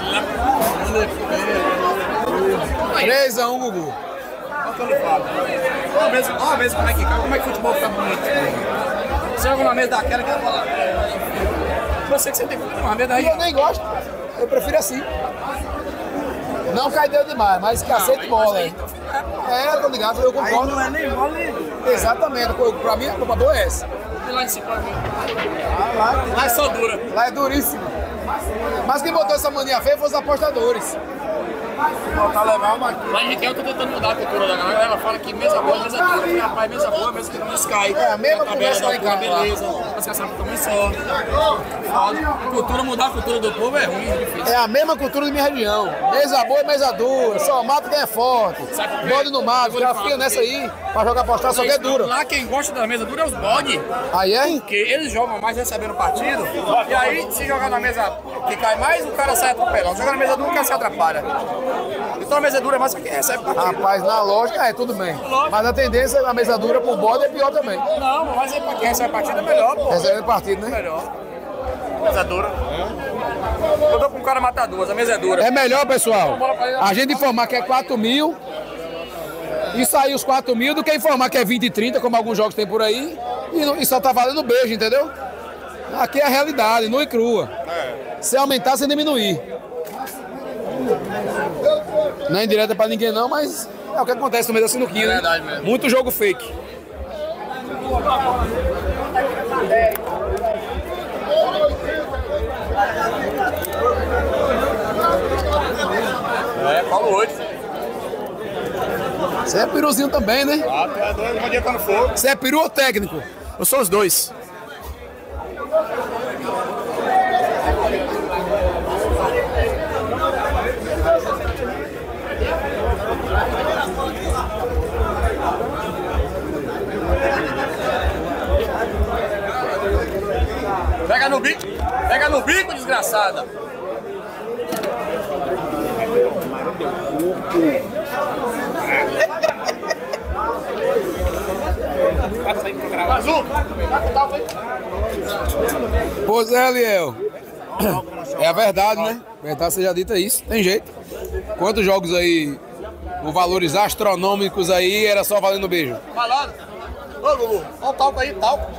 bonito. 3x1, Gugu. Olha o que eu lhe falo. Olha mesmo como é que o futebol fica bonito. Você joga uma mesa daquela que ela fala. Você que você tem uma mesa aí. Eu nem gosto. Eu prefiro assim. Não cai dentro demais, mas cacete bola. Tô ligado, eu concordo. Não é nem mole. Exatamente. Pra mim, a culpa boa é essa. E lá em cima. Lá é só dura. Lá é duríssimo. Mas quem botou essa mania feia foi os apostadores. Tá legal, mas... Lá em Riquel eu tô tentando mudar a cultura da galera. Ela fala que mesa boa, mesa dura. E rapaz, mesa boa, mesa que não cai. É, a mesma tabela conversa lá em casa. Beleza. Mas que essa também só. Cultura, mudar a cultura do povo é ruim, é difícil. É a mesma cultura da minha região. Mesa boa e mesa dura. Só mata quem é forte. Bode no mato. Já fica nessa aí. Pra jogar apostar só que é dura. Lá quem gosta da mesa dura é os bode. Aí é? Porque eles jogam mais recebendo partido. E aí, se jogar na mesa que cai mais, o cara sai atropelando. Jogar na mesa dura, o cara se atrapalha. Então a mesa dura é mais pra quem recebe partido. Rapaz, na lógica, tudo bem. Mas a tendência da mesa dura pro bode é pior também. Não, mas aí pra quem recebe partido é melhor, pô. Recebendo partido, né? Melhor. Mesa dura. Eu dou pra um cara matar duas, a mesa é dura. É melhor, pessoal, a gente informar que é 4 mil e sair os 4 mil do que informar que é 20 e 30, como alguns jogos tem por aí, e só tá valendo beijo, entendeu? Aqui é a realidade, nua e crua. Se aumentar, sem diminuir. Não é indireta pra ninguém não, mas é o que acontece no meio da sinuquinha, né? Verdade mesmo. Muito jogo fake. Paulo 8. Você é peruzinho também, né? Ah, tu é doido, dia quando for. Você é peru ou técnico? Eu sou os dois. Pega no bico, desgraçada. Azul, Pois é, Eliel. É a verdade, né? Verdade seja dita isso, tem jeito. Quantos jogos aí, com valores astronômicos aí, era só valendo beijo? falando. Ô, Lulu, olha o talco aí, talco.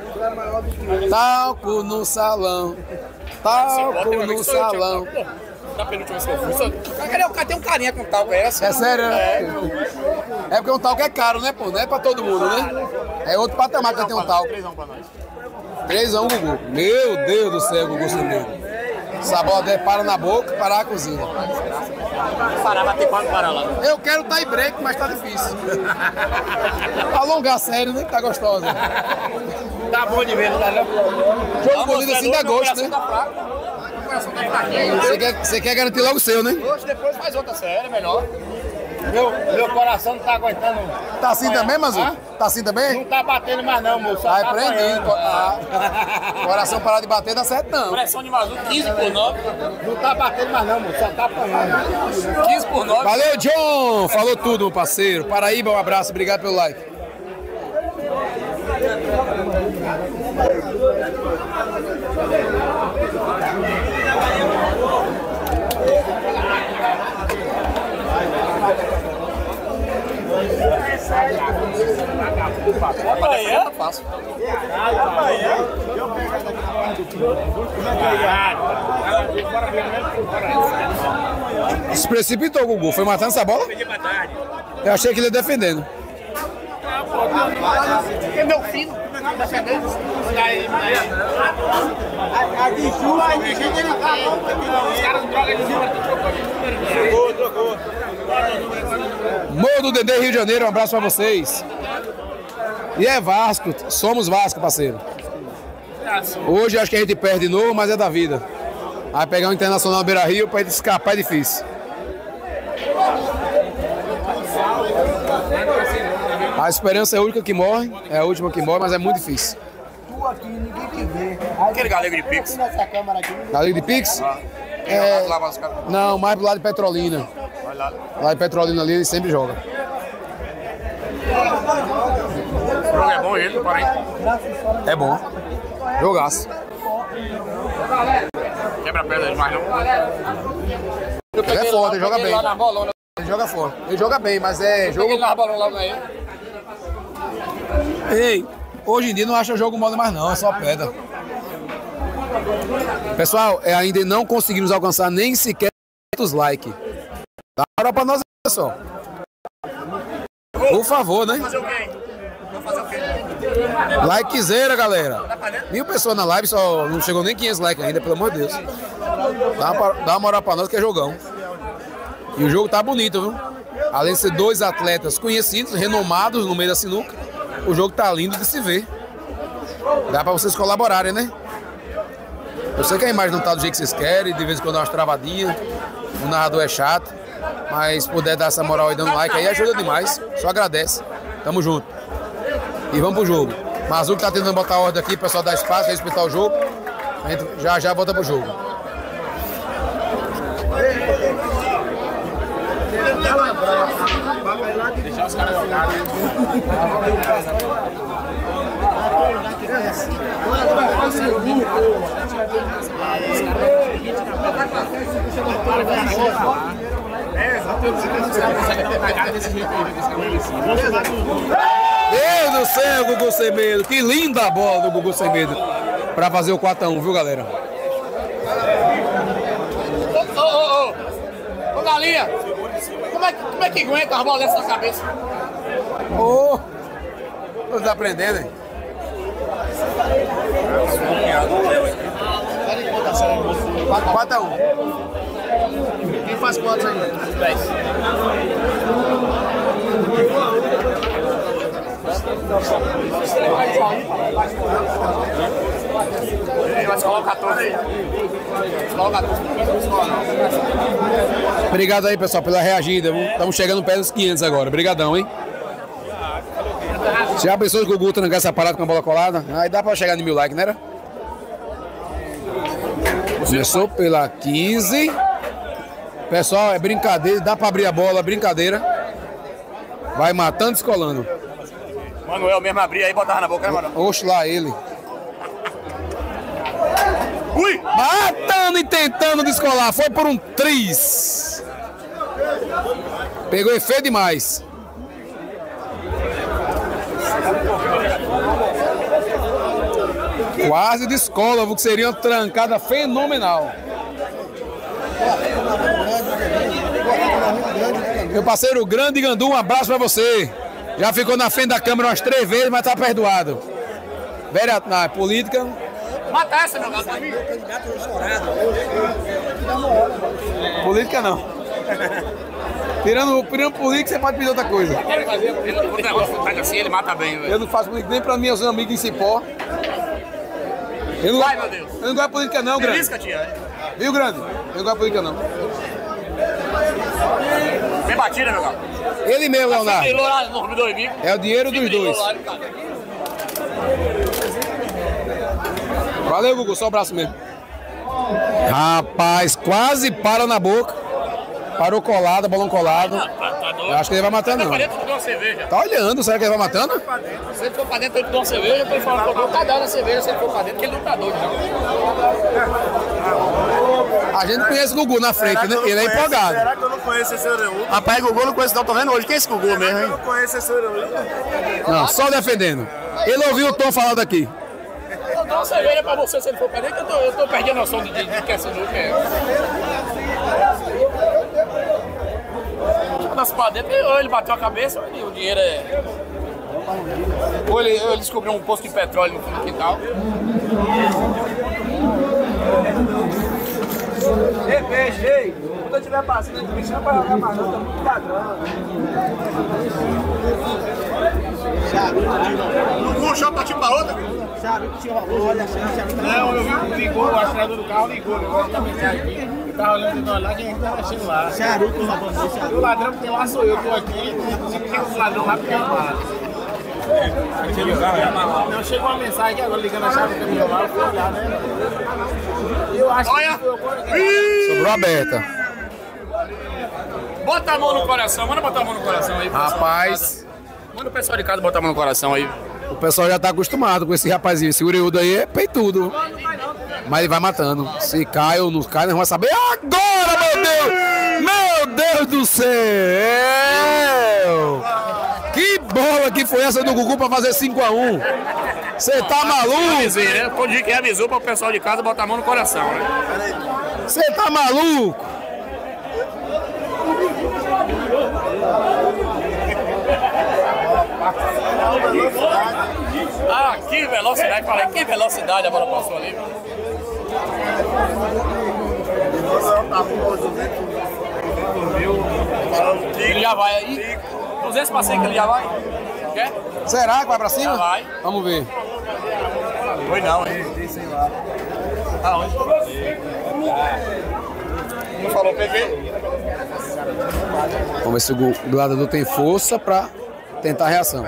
Talco no salão, talco no salão. Da penúltima vez que eu fui. Cadê o cara? Tem um carinha com talco aí, assim. É sério, né? É porque um talco é caro, né, pô? Não é pra todo mundo, né? É outro patamar que tem um talco. 3x1 pra nós. 3x1, Gugu. Meu Deus do céu, Gugu Cimeiro. Essa bola deve parar na boca e parar a cozinha. Parar, bater quando parar lá. Eu quero tie break, mas tá difícil. Alongar sério, né? Que tá gostosa. Tá bom de ver, não dá não? Jogo corrido assim dá gosto, né? O coração tá fraquinho. Você quer garantir logo o seu, né? Hoje depois faz outra série, melhor. Meu coração não tá aguentando. Tá assim também, Mazu? Hã? Tá assim também? Não tá batendo mais não, moço. Vai Tá prendido. apanhando. Coração parar de bater dá certo, não. Pressão de Mazu, 15/9. Não tá batendo mais não, moço. Só tá apanhando. 15/9. Valeu, John! Falou tudo, meu parceiro. Paraíba, um abraço. Obrigado pelo like. Amanhã eu faço. Se precipitou, Gugu. Foi matando essa bola? Eu achei que ele ia defendendo. É meu filho. Defendendo. A de chuva, a de gente, ele tá bom. Os caras trocam de número. Trocou. Morro do Dedê, Rio de Janeiro, um abraço pra vocês. E é Vasco, somos Vasco, parceiro. Hoje acho que a gente perde de novo, mas é da vida. Aí pegar um Internacional Beira Rio pra gente escapar é difícil. A esperança é a única que morre, é a última que morre, mas é muito difícil. Tu aqui, ninguém te vê. Aquele galego de Pix. Nessa câmera aqui, Na Liga de Pix? É. Lá, os caras. Não, mais pro lado de Petrolina. Vai lá. Lá de Petrolina ali ele sempre joga. O jogo é bom ele, porém. É bom. Jogaço. quebra pedra demais, não. Ele é forte, ele joga bem. Lá na bolona. Ele joga forte. Ele joga bem, mas é jogo... Jogo na bolona lá com ele. Ei, hoje em dia não acha jogo mole mais não, é só pedra. Pessoal, ainda não conseguimos alcançar nem sequer os likes. Dá hora pra nós, pessoal. Por favor, né? Fazer o quê? Vou fazer o quê? Likezeira, galera. 1000 pessoas na live, só não chegou nem 500 likes ainda, pelo amor de Deus. Dá uma moral pra nós que é jogão. E o jogo tá bonito, viu? Além de ser dois atletas conhecidos, renomados no meio da sinuca, o jogo tá lindo de se ver. Dá pra vocês colaborarem, né? Eu sei que a imagem não tá do jeito que vocês querem, de vez em quando dá umas travadinhas, o narrador é chato, mas se puder dar essa moral aí dando like aí, ajuda demais. Só agradece. Tamo junto. E vamos pro jogo. Mazuco tá tentando botar ordem aqui, o pessoal dá espaço, respeitar o jogo. A gente já volta pro jogo. Deixar os caras jogarem. Deus do céu, Gugu Sem Medo. Que linda a bola do Gugu Sem Medo. Pra fazer o 4x1, viu, galera? Ô, Galinha, como é que aguenta as bolas dessa na cabeça? Ô, estamos aprendendo, hein? Quatro a 1. Quem faz quantos aí? 10. Mas coloca 14 aí. Coloca 14. Obrigado aí, pessoal, pela reagida. Estamos chegando perto dos 500 agora. Obrigadão, hein? Já pensou que o Gugu trancar essa parada com a bola colada? Aí dá pra chegar em 1000 likes, não era? Começou pela 15. Pessoal, é brincadeira. Dá pra abrir a bola, brincadeira. Vai matando e descolando. Manuel mesmo abria aí e botava na boca, né, mano? Oxe lá ele. Ui! Matando e tentando descolar. Foi por um tris. Pegou e feio demais. Quase descola, o que seria uma trancada fenomenal. Meu parceiro Grande Gandu, um abraço pra você. Já ficou na frente da câmera umas 3 vezes, mas tá perdoado. Vereador, não, é política. Mata essa, meu gato, amigo. Política não. Tirando política, você pode pedir outra coisa. O negócio tá assim, ele mata bem, velho. Eu não faço política nem pra meus amigos em Cipó. Eu não, Ai, meu Deus. eu não gosto de política não, Grande. Belisca, tia. Viu, Grande? Eu não gosto de política não. Bem batida, meu gato. Ele mesmo, Leonardo. Tirou lá no Rubio do Ibico. É o dinheiro dos dois. Valeu, Gugu, só o braço mesmo. Rapaz, quase para na boca. Parou colado, balão colado. Eu acho que ele vai matando, não. Pra dentro, eu dou uma cerveja. Tá olhando, será que ele vai matando? Se ele for pra dentro, eu dou uma cerveja. Eu tô falando, eu vou dar na cerveja se ele for pra dentro, porque ele não tá doido, não. A gente conhece o Gugu na frente, né? Ele é empolgado. Será que eu não conheço esse Oreudo? Rapaz, Gugu eu não conheço não, tô vendo hoje. Quem é esse Gugu mesmo, Eu hein? não conheço esse Oreudo. Não, só defendendo. Ele ouviu o Tom falar daqui. Eu dou uma cerveja pra você se ele for pra dentro, eu tô perdendo a noção de que é esse Gugu, que é. Nossa, pra dentro, ou ele bateu a cabeça, ou o dinheiro é... Ou ele descobriu um posto de petróleo no quintal. Ei, peixe, ei. Quando eu estiver passando, me chama pra jogar mais não, tá muito padrão. Um show partiu pra outra. Não, eu ligou, o astrador do carro ligou, eu vou dar mensagem aqui. Eu tava olhando de nós lá, que a gente tava mexendo lá. Charuto, o ladrão que tem lá sou eu, tô aqui, inclusive tem um ladrão lá porque é amado. Não, chegou uma mensagem aqui agora ligando a chave do caminhão lá, eu fui olhar, né? Eu acho Olha! que Sobrou aberta. Bota a mão no coração, manda botar a mão no coração aí. Rapaz, Manda o pessoal de casa botar a mão no coração aí. o pessoal já tá acostumado com esse rapazinho. Esse Oreudo aí é peitudo. Mas ele vai matando. Se cai ou não cai, nós vamos saber agora, meu Deus! Meu Deus do céu! Que bola que foi essa do Gugu pra fazer 5-1? Você tá maluco? Avisei, né? Todo dia que avisou para o pessoal de casa botar a mão no coração, né? Você tá maluco? Ah, que velocidade, falei, que velocidade a bola passou ali. Ele já vai aí. 200 passeios que ele já vai. Quer? Será que vai pra cima? Já vai. Vamos ver. Foi não, hein? Sei lá. Aonde? Não falou, peguei. Vamos ver se o gladiador tem força pra tentar a reação.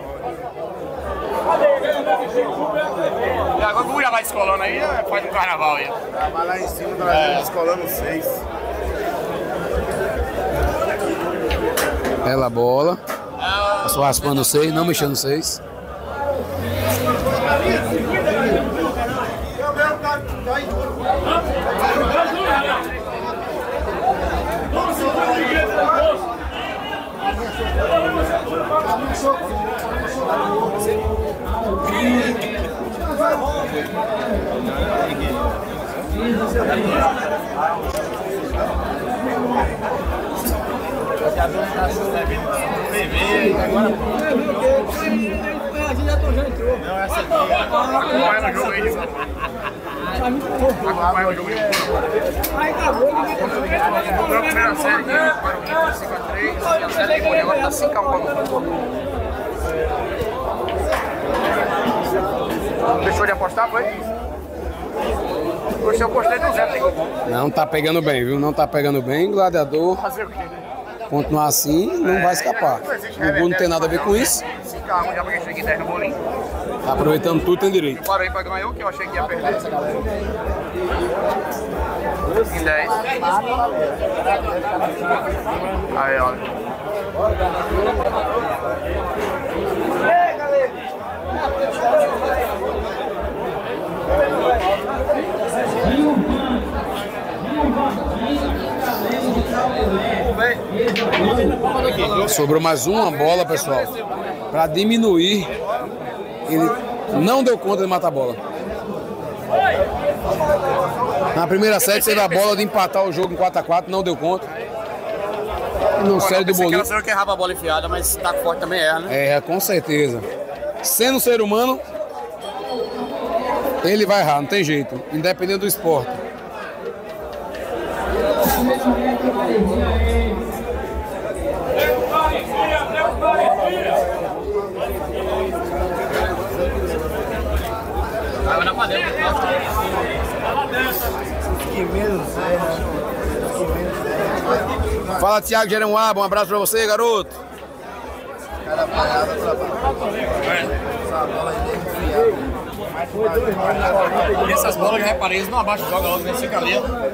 E agora o Gugu já vai descolando aí, faz um carnaval aí. Vai lá em cima, tá descolando 6. Ela bola. Passou raspando 6, não mexendo 6. Não, essa aqui. Acompanha no jogo aí de novo. Acompanha o jogo aí. Comprou a primeira série aqui, para o 5-3, e a série aí, agora tá 5-1 para o Deixou de apostar, foi? Hoje eu apostei 200 aí. Não tá pegando bem, viu? Não tá pegando bem. Gladiador, Fazer o quê? continuar assim, não vai escapar. O Gugu não tem nada a ver com isso. 5-1 já porque cheguei 10 no bolinho. Tá aproveitando tudo, tem direito. Bora aí pra ganhar, que eu achei que ia perder. Em 10. Aí, olha. Sobrou mais uma bola, pessoal, para diminuir. Ele não deu conta de matar a bola. Na primeira série teve a bola de empatar o jogo em 4-4, não deu conta. E no série do bolinho. Eu que errava a bola enfiada, mas tá forte também é, né? É, com certeza. Sendo ser humano, ele vai errar, não tem jeito, independente do esporte. Fala, Thiago Jeremoabo, um abraço pra você, garoto. E essas bolas já reparei, eles não abaixam, joga logo, eles ficam ali.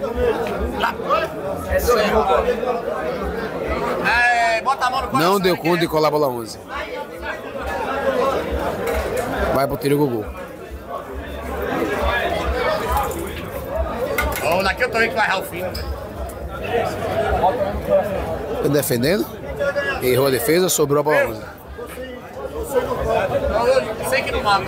Bota a mão no coração. Não deu conta de colar a bola 11. Vai pro tiro, Gugu. Daqui eu tô aí que vai errar o fim. Tá defendendo. Errou a defesa, sobrou a bola 11. Eu sei que não mata.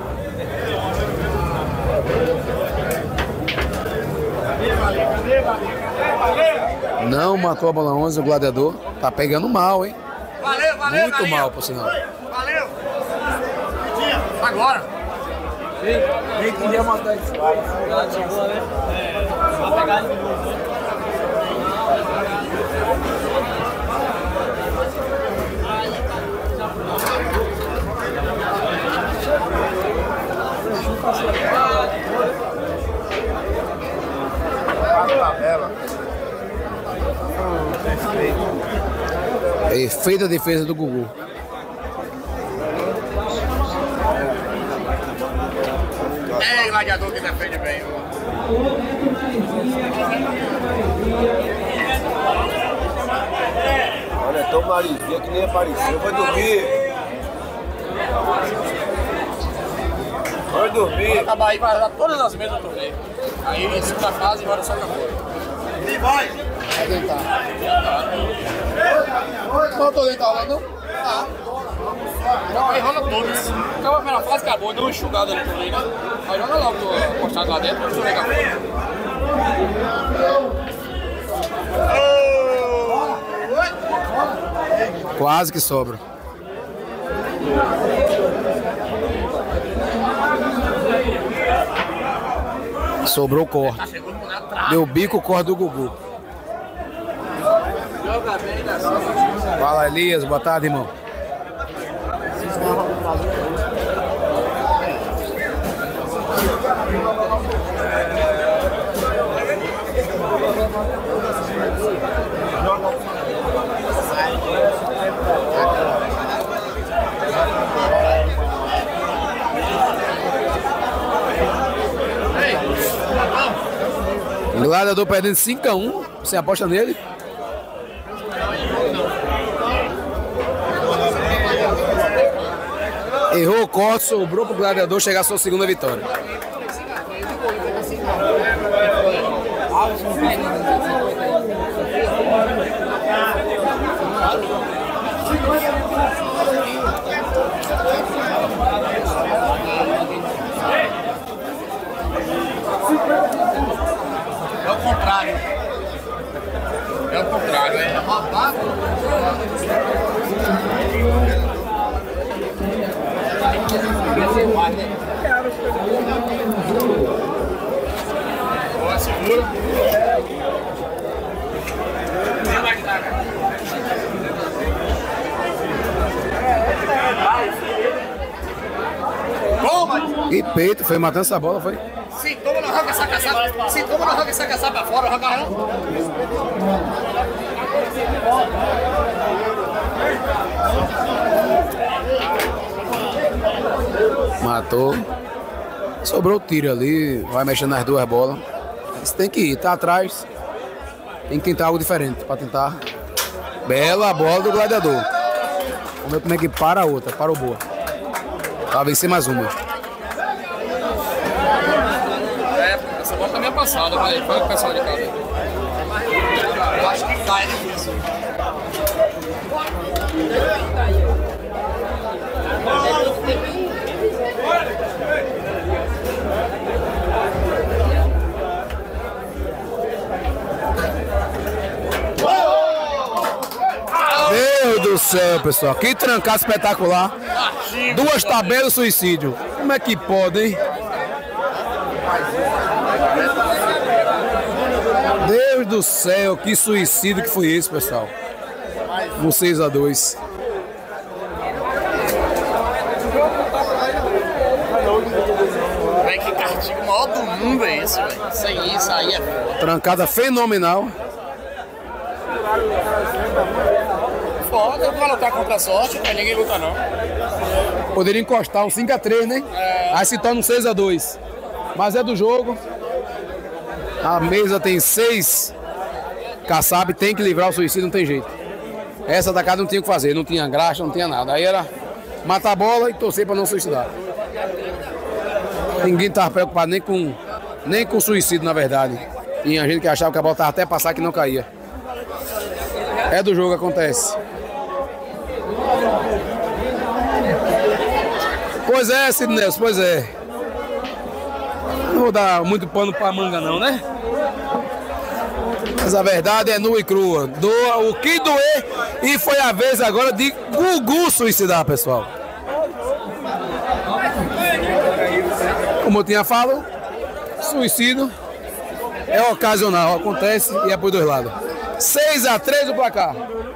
Não matou a bola 11, o gladiador. Tá pegando mal, hein? Valeu, valeu, Muito galinha. mal, por sinal. Valeu. Agora. Nem queria matar esse cara. Ela chegou, né? Vai pegar de novo. É feita a defesa do Gugu. É, gladiador que defende bem. Olha, é tão marizinha que nem apareceu. Vai dormir. Vai dormir. Vai acabar aí, vai dar todas as mesas do torneio. Aí em segunda fase, agora só acabou. E vai! Vai tentar. Qual o torneio tá rolando, não? Tá. Não, aí rola todas. Acabou a primeira fase, acabou, deu uma enxugada no torneio, né? Aí joga logo postado lá dentro, deixa eu ver acabou. Quase que sobra. Sobrou o corte. Deu bico o corte do Gugu. Fala, Elias. Boa tarde, irmão. Gladiador perdendo 5-1. Você aposta nele? Errou o corte, sobrou pro Gladiador chegar à sua segunda vitória. É o contrário. É o contrário, é roubado. Boa, segura. Toma! E peito, foi matando essa bola, foi? Se toma, não arranca essa caçapa. Se toma, não arranca essa caçapa pra fora, arranca ela. Matou. Sobrou o tiro ali, vai mexendo nas duas bolas. Você tem que ir, tá atrás. Tem que tentar algo diferente pra tentar. Bela bola do Gladiador. Vamos ver como é que para a outra, parou boa. Pra vencer mais uma. Essa bola também é passada, mas foi o pessoal de casa. Eu acho que cai, né? Deus do céu, pessoal. Que trancada espetacular. Duas tabelas suicídio. Como é que pode, hein? Deus do céu, que suicídio que foi esse, pessoal. No 6-2. Velho, que castigo maior do mundo é esse, velho. Sem isso aí é foda. Trancada fenomenal. Foda, eu vou lutar contra a sorte, mas ninguém luta não. Poderia encostar um 5-3, né? Aí se torna um 6-2. Mas é do jogo. A mesa tem 6. Kassab tem que livrar o suicídio, não tem jeito. Essa da casa não tinha o que fazer, não tinha graxa, não tinha nada. Aí era matar a bola e torcer para não suicidar. Ninguém estava preocupado nem com suicídio, na verdade. Tinha gente que achava que a bola estava até passar que não caía. É do jogo, acontece. Pois é, Sidney, pois é. Não vou dar muito pano pra manga não, né? Mas a verdade é nua e crua. Doa o que doer. E foi a vez agora de Gugu suicidar, pessoal. Como eu tinha falado, suicídio é ocasional, acontece e é por dois lados. 6-3 o placar.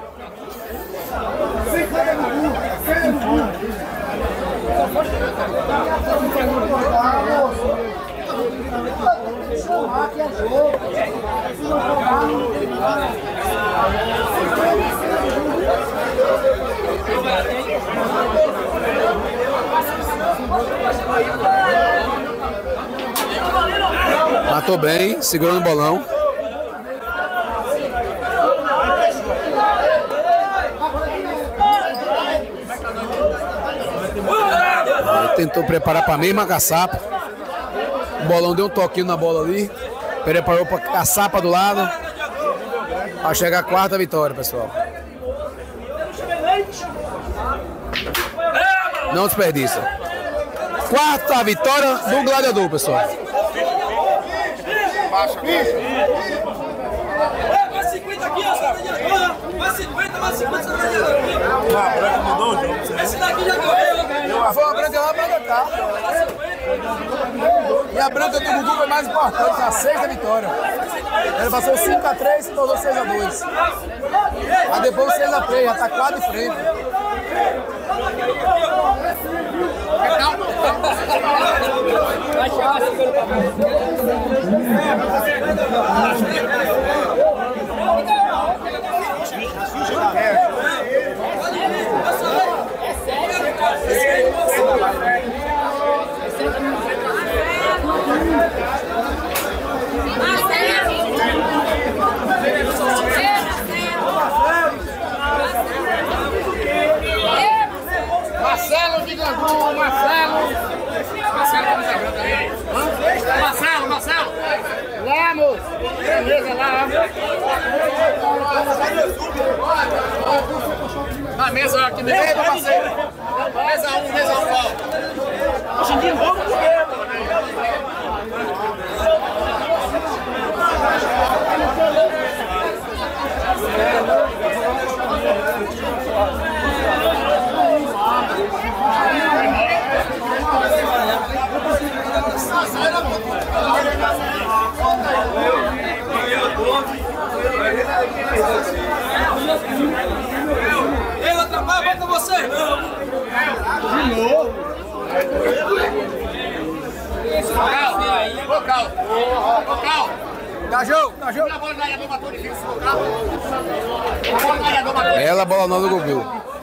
Matou bem, segurando o bolão. tentou preparar para a mesma caçapa. O bolão deu um toquinho na bola ali. Preparou para a caçapa do lado. Para chegar a quarta vitória, pessoal. Não desperdiça. Quarta vitória do Gladiador, pessoal. Mais 50 aqui, ó, mais 50, mais 50. A branca mudou o jogo. Esse daqui já correu. Foi a branca lá pra cá. E a branca do Gugu foi mais importante, a sexta vitória. Ele passou 5-3 e se tornou 6-2. Aí depois 6-3, já tá quase de frente. Vai chegar assim pelo Marcelo de Gangu, Marcelo. Lá, moço. Beleza, lá. Na mesa aqui dentro, parceiro. Mesa 1, Paulo. Hoje em dia, vamos ver. Ei, outra mais, bota você! De novo! Vocal! Caju! Bela bola nova do Gugu.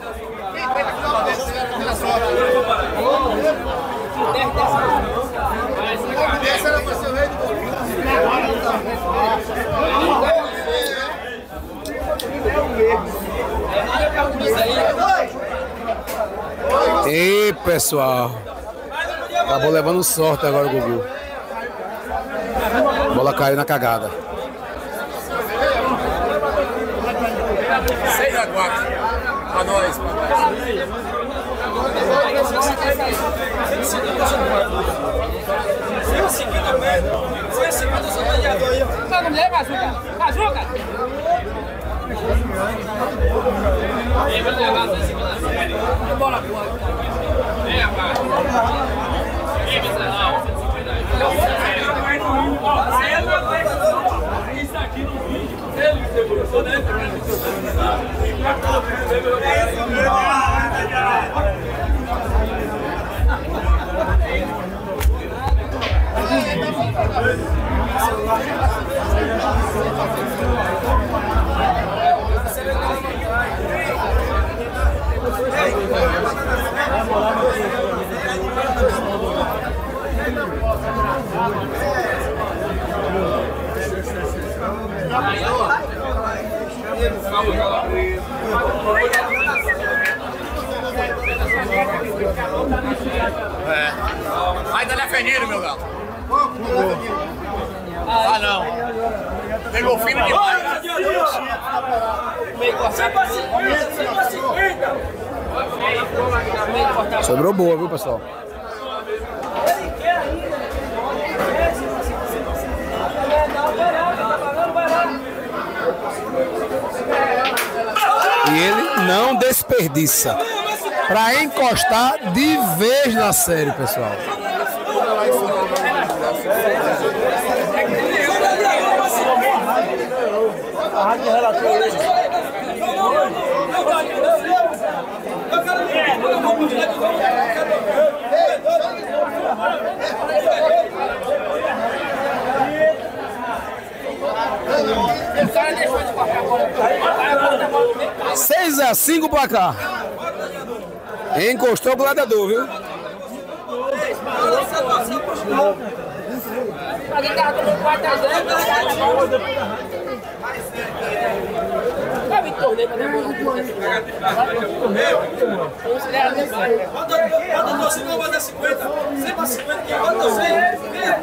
E pessoal, acabou levando sorte agora o Gugu. A bola caiu na cagada. 6-4 pra nós. Isso aqui no vídeo, ele segurou, né? Vai dar Lefeniro, meu galo. Ah, não. Pegou fino demais. Sobrou boa, viu, pessoal? E ele não desperdiça. Pra encostar de vez na série, pessoal. O cara deixou de cortar agora. 6-5 pra cá. Encostou o gladiador, viu? Alguém tava tomando 4-0. torneio pra depois. Bota você, não vai dar 50. Você vai 50, quem bota você?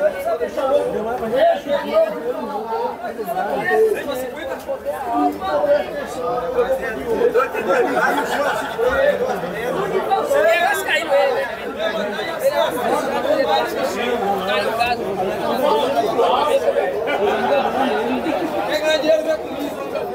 Quer ganhar dinheiro, vem comigo.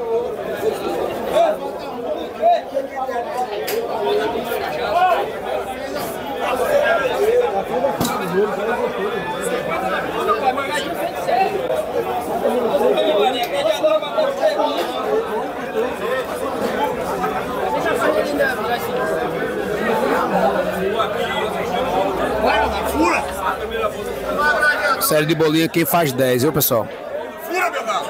Série de bolinha, quem faz 10, viu, pessoal? Fura, meu galo.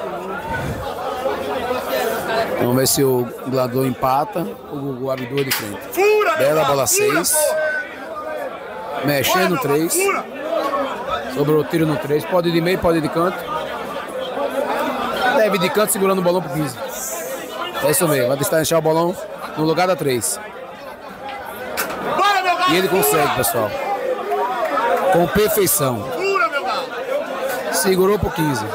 Vamos ver se o gladiador empata. O Gugu abre 2 de frente. Fura, Bela bola 6. Mexendo no 3. Sobrou o tiro no 3. Pode ir de meio, pode ir de canto. Deve ir de canto segurando o bolão pro 15. É isso mesmo. Vai tentar deixar o bolão no lugar da 3. E ele consegue, pessoal. Com perfeição. Segurou pro 15.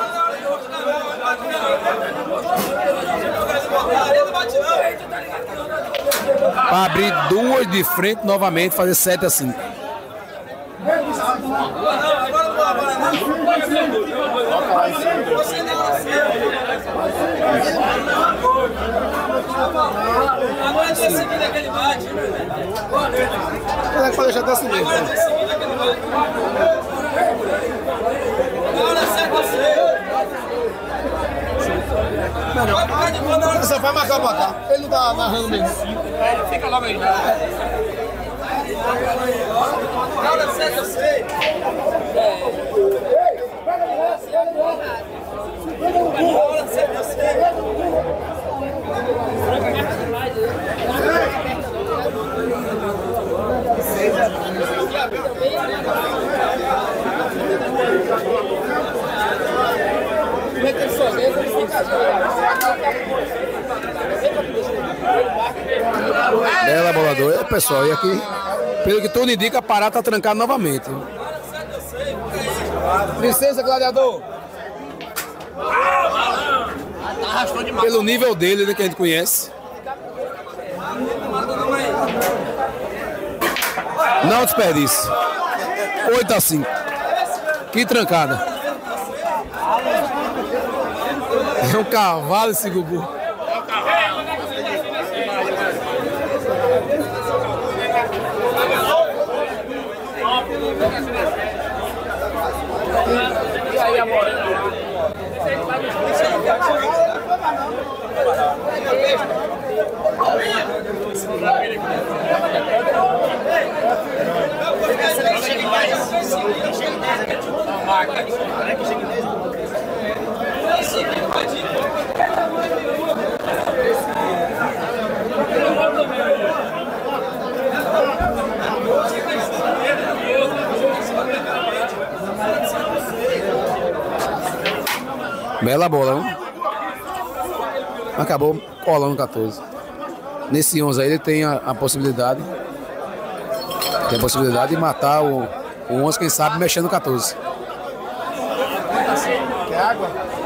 Para abrir 2 de frente novamente, fazer 7-5. Agora você seguir aquele bate. Pode deixar até assim mesmo. Você vai marcar o placar. Ele não tá narrando mesmo. Fica logo aí. Agora certo, eu sei. Agora certo, eu sei. Bela bolador. Pessoal, e aqui, pelo que tudo indica, a parada tá trancada novamente. Licença, gladiador. Pelo nível dele, né, que a gente conhece. Não desperdice. 8-5. Que trancada. É um cavalo esse Gugu. E aí, amor? Bela bola, hein? Acabou colando 14. Nesse 11 aí ele tem a possibilidade. Tem a possibilidade de matar o 11, quem sabe, mexendo no 14. Quer água?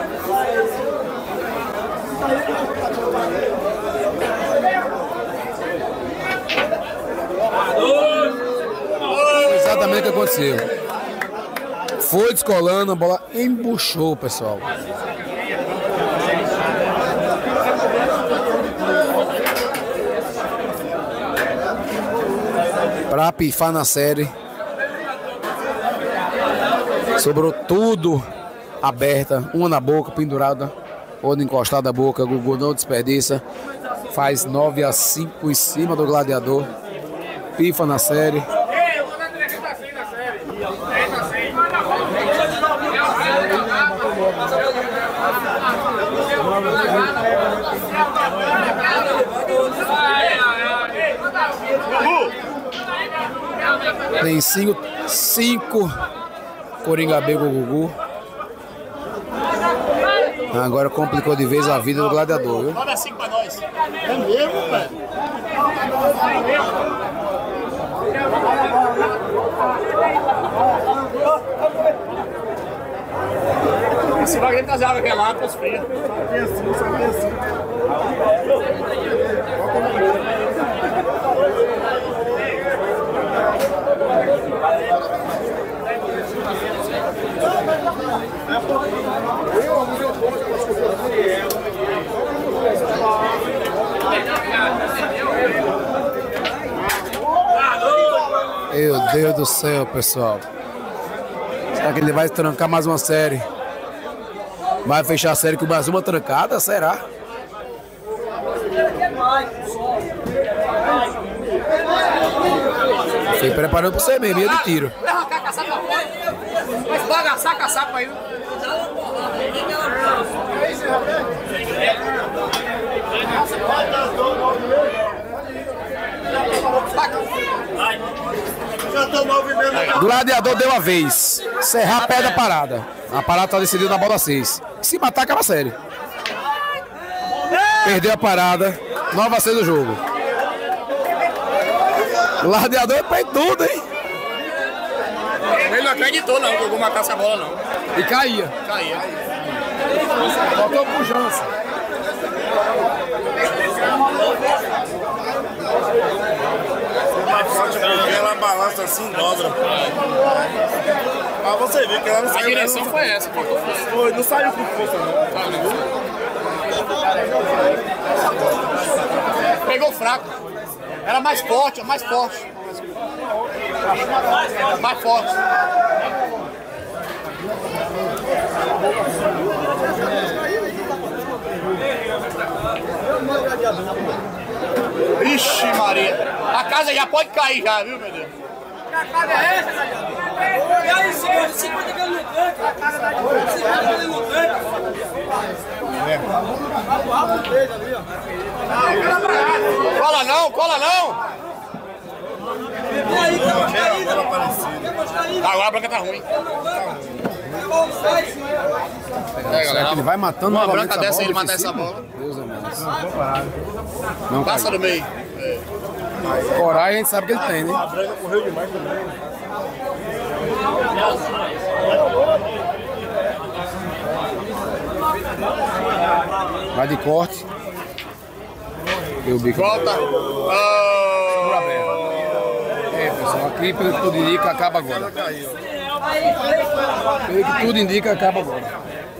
Exatamente o que aconteceu. Foi descolando, a bola embuchou, pessoal. Pra pifar na série. Sobrou tudo aberta, uma na boca, pendurada, outra encostada na boca. Gugu não desperdiça. Faz 9-5 em cima do gladiador. Pifa na série. Tem 5 Coringa B com o Gugu. Agora complicou de vez a vida do gladiador, viu? 9-5 pra nós. É mesmo, velho? Esse vai querer trazer água gelada para os frios. Só tem assim. Meu Deus do céu, pessoal. Será que ele vai trancar mais uma série? Vai fechar a série com mais uma trancada? Será? Fiquei preparando pra você mesmo, ia de tiro. Vai arrancar a caçapa fora. Vai esbagaçar a caçapa aí. Gladiador deu a vez. Serrar pé da parada. A parada tá decidida na bola 6. Se matar, acaba a série. Perdeu a parada. Nova 6 do jogo. Gladiador é pra tudo, hein? Ele não acreditou não que eu vou matar essa bola não. E caía. Caía. Faltou pujança. Ela balança assim, dobra. Mas você viu que ela não A saiu. direção foi essa, faltou força. Foi, não saiu com força, não. Pegou fraco. Era mais forte, mais forte. Mais forte. Ixi, Maria. A casa já pode cair já, viu, meu Deus? Que casa é essa, Gladiador? E aí, senhor, 50 quilos no tanque. A casa da 50 quilos no tanque. Cola não, cola não. E aí, quer mostrar aí? Quer mostrar aí? Agora a branca tá ruim. Será que ele vai matando Uma novamente branca essa dessa, bola ele mata defensiva? essa bola. Deus é mais. Não Passa caiu. no meio. Coragem a gente sabe que ele tem, né? A branca correu demais também. Vai de corte. Deu o bico. Volta. É, pessoal, aqui pelo que tudo indica, acaba agora. Pelo que tudo indica, acaba agora.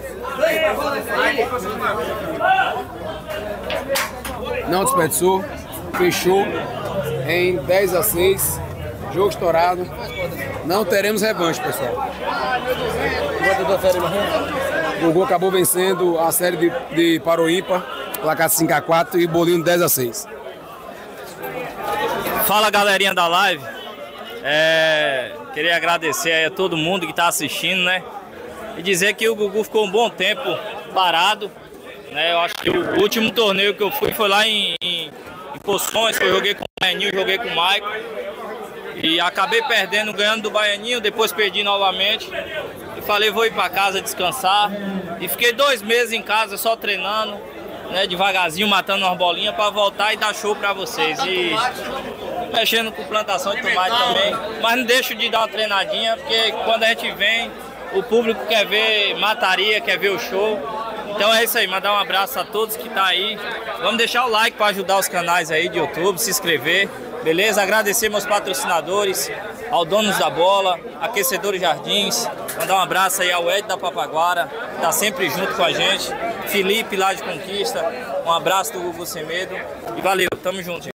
Não desperdiçou, fechou em 10-6, jogo estourado. Não teremos revanche, pessoal. O Gugu acabou vencendo a série de Paro Ímpar, placar 5-4 e Bolinho 10-6. Fala, galerinha da live. Queria agradecer aí a todo mundo que está assistindo, né? E dizer que o Gugu ficou um bom tempo parado, né? Eu acho que o último torneio que eu fui foi lá em Poções, que eu joguei com o Baianinho, joguei com o Maico. E acabei perdendo, ganhando do Baianinho, depois perdi novamente. E falei, vou ir para casa descansar. E fiquei 2 meses em casa só treinando, né? Devagarzinho, matando umas bolinhas para voltar e dar show para vocês. E mexendo com plantação de tomate também. Mas não deixo de dar uma treinadinha, porque quando a gente vem, o público quer ver mataria, quer ver o show. Então é isso aí, mandar um abraço a todos que tá aí. Vamos deixar o like para ajudar os canais aí de YouTube, se inscrever, beleza? Agradecer meus patrocinadores, ao Donos da Bola, Aquecedores Jardins. Mandar um abraço aí ao Ed da Papaguara, que tá sempre junto com a gente. Felipe lá de Conquista, um abraço do Gugu Sem Medo. E valeu, tamo junto.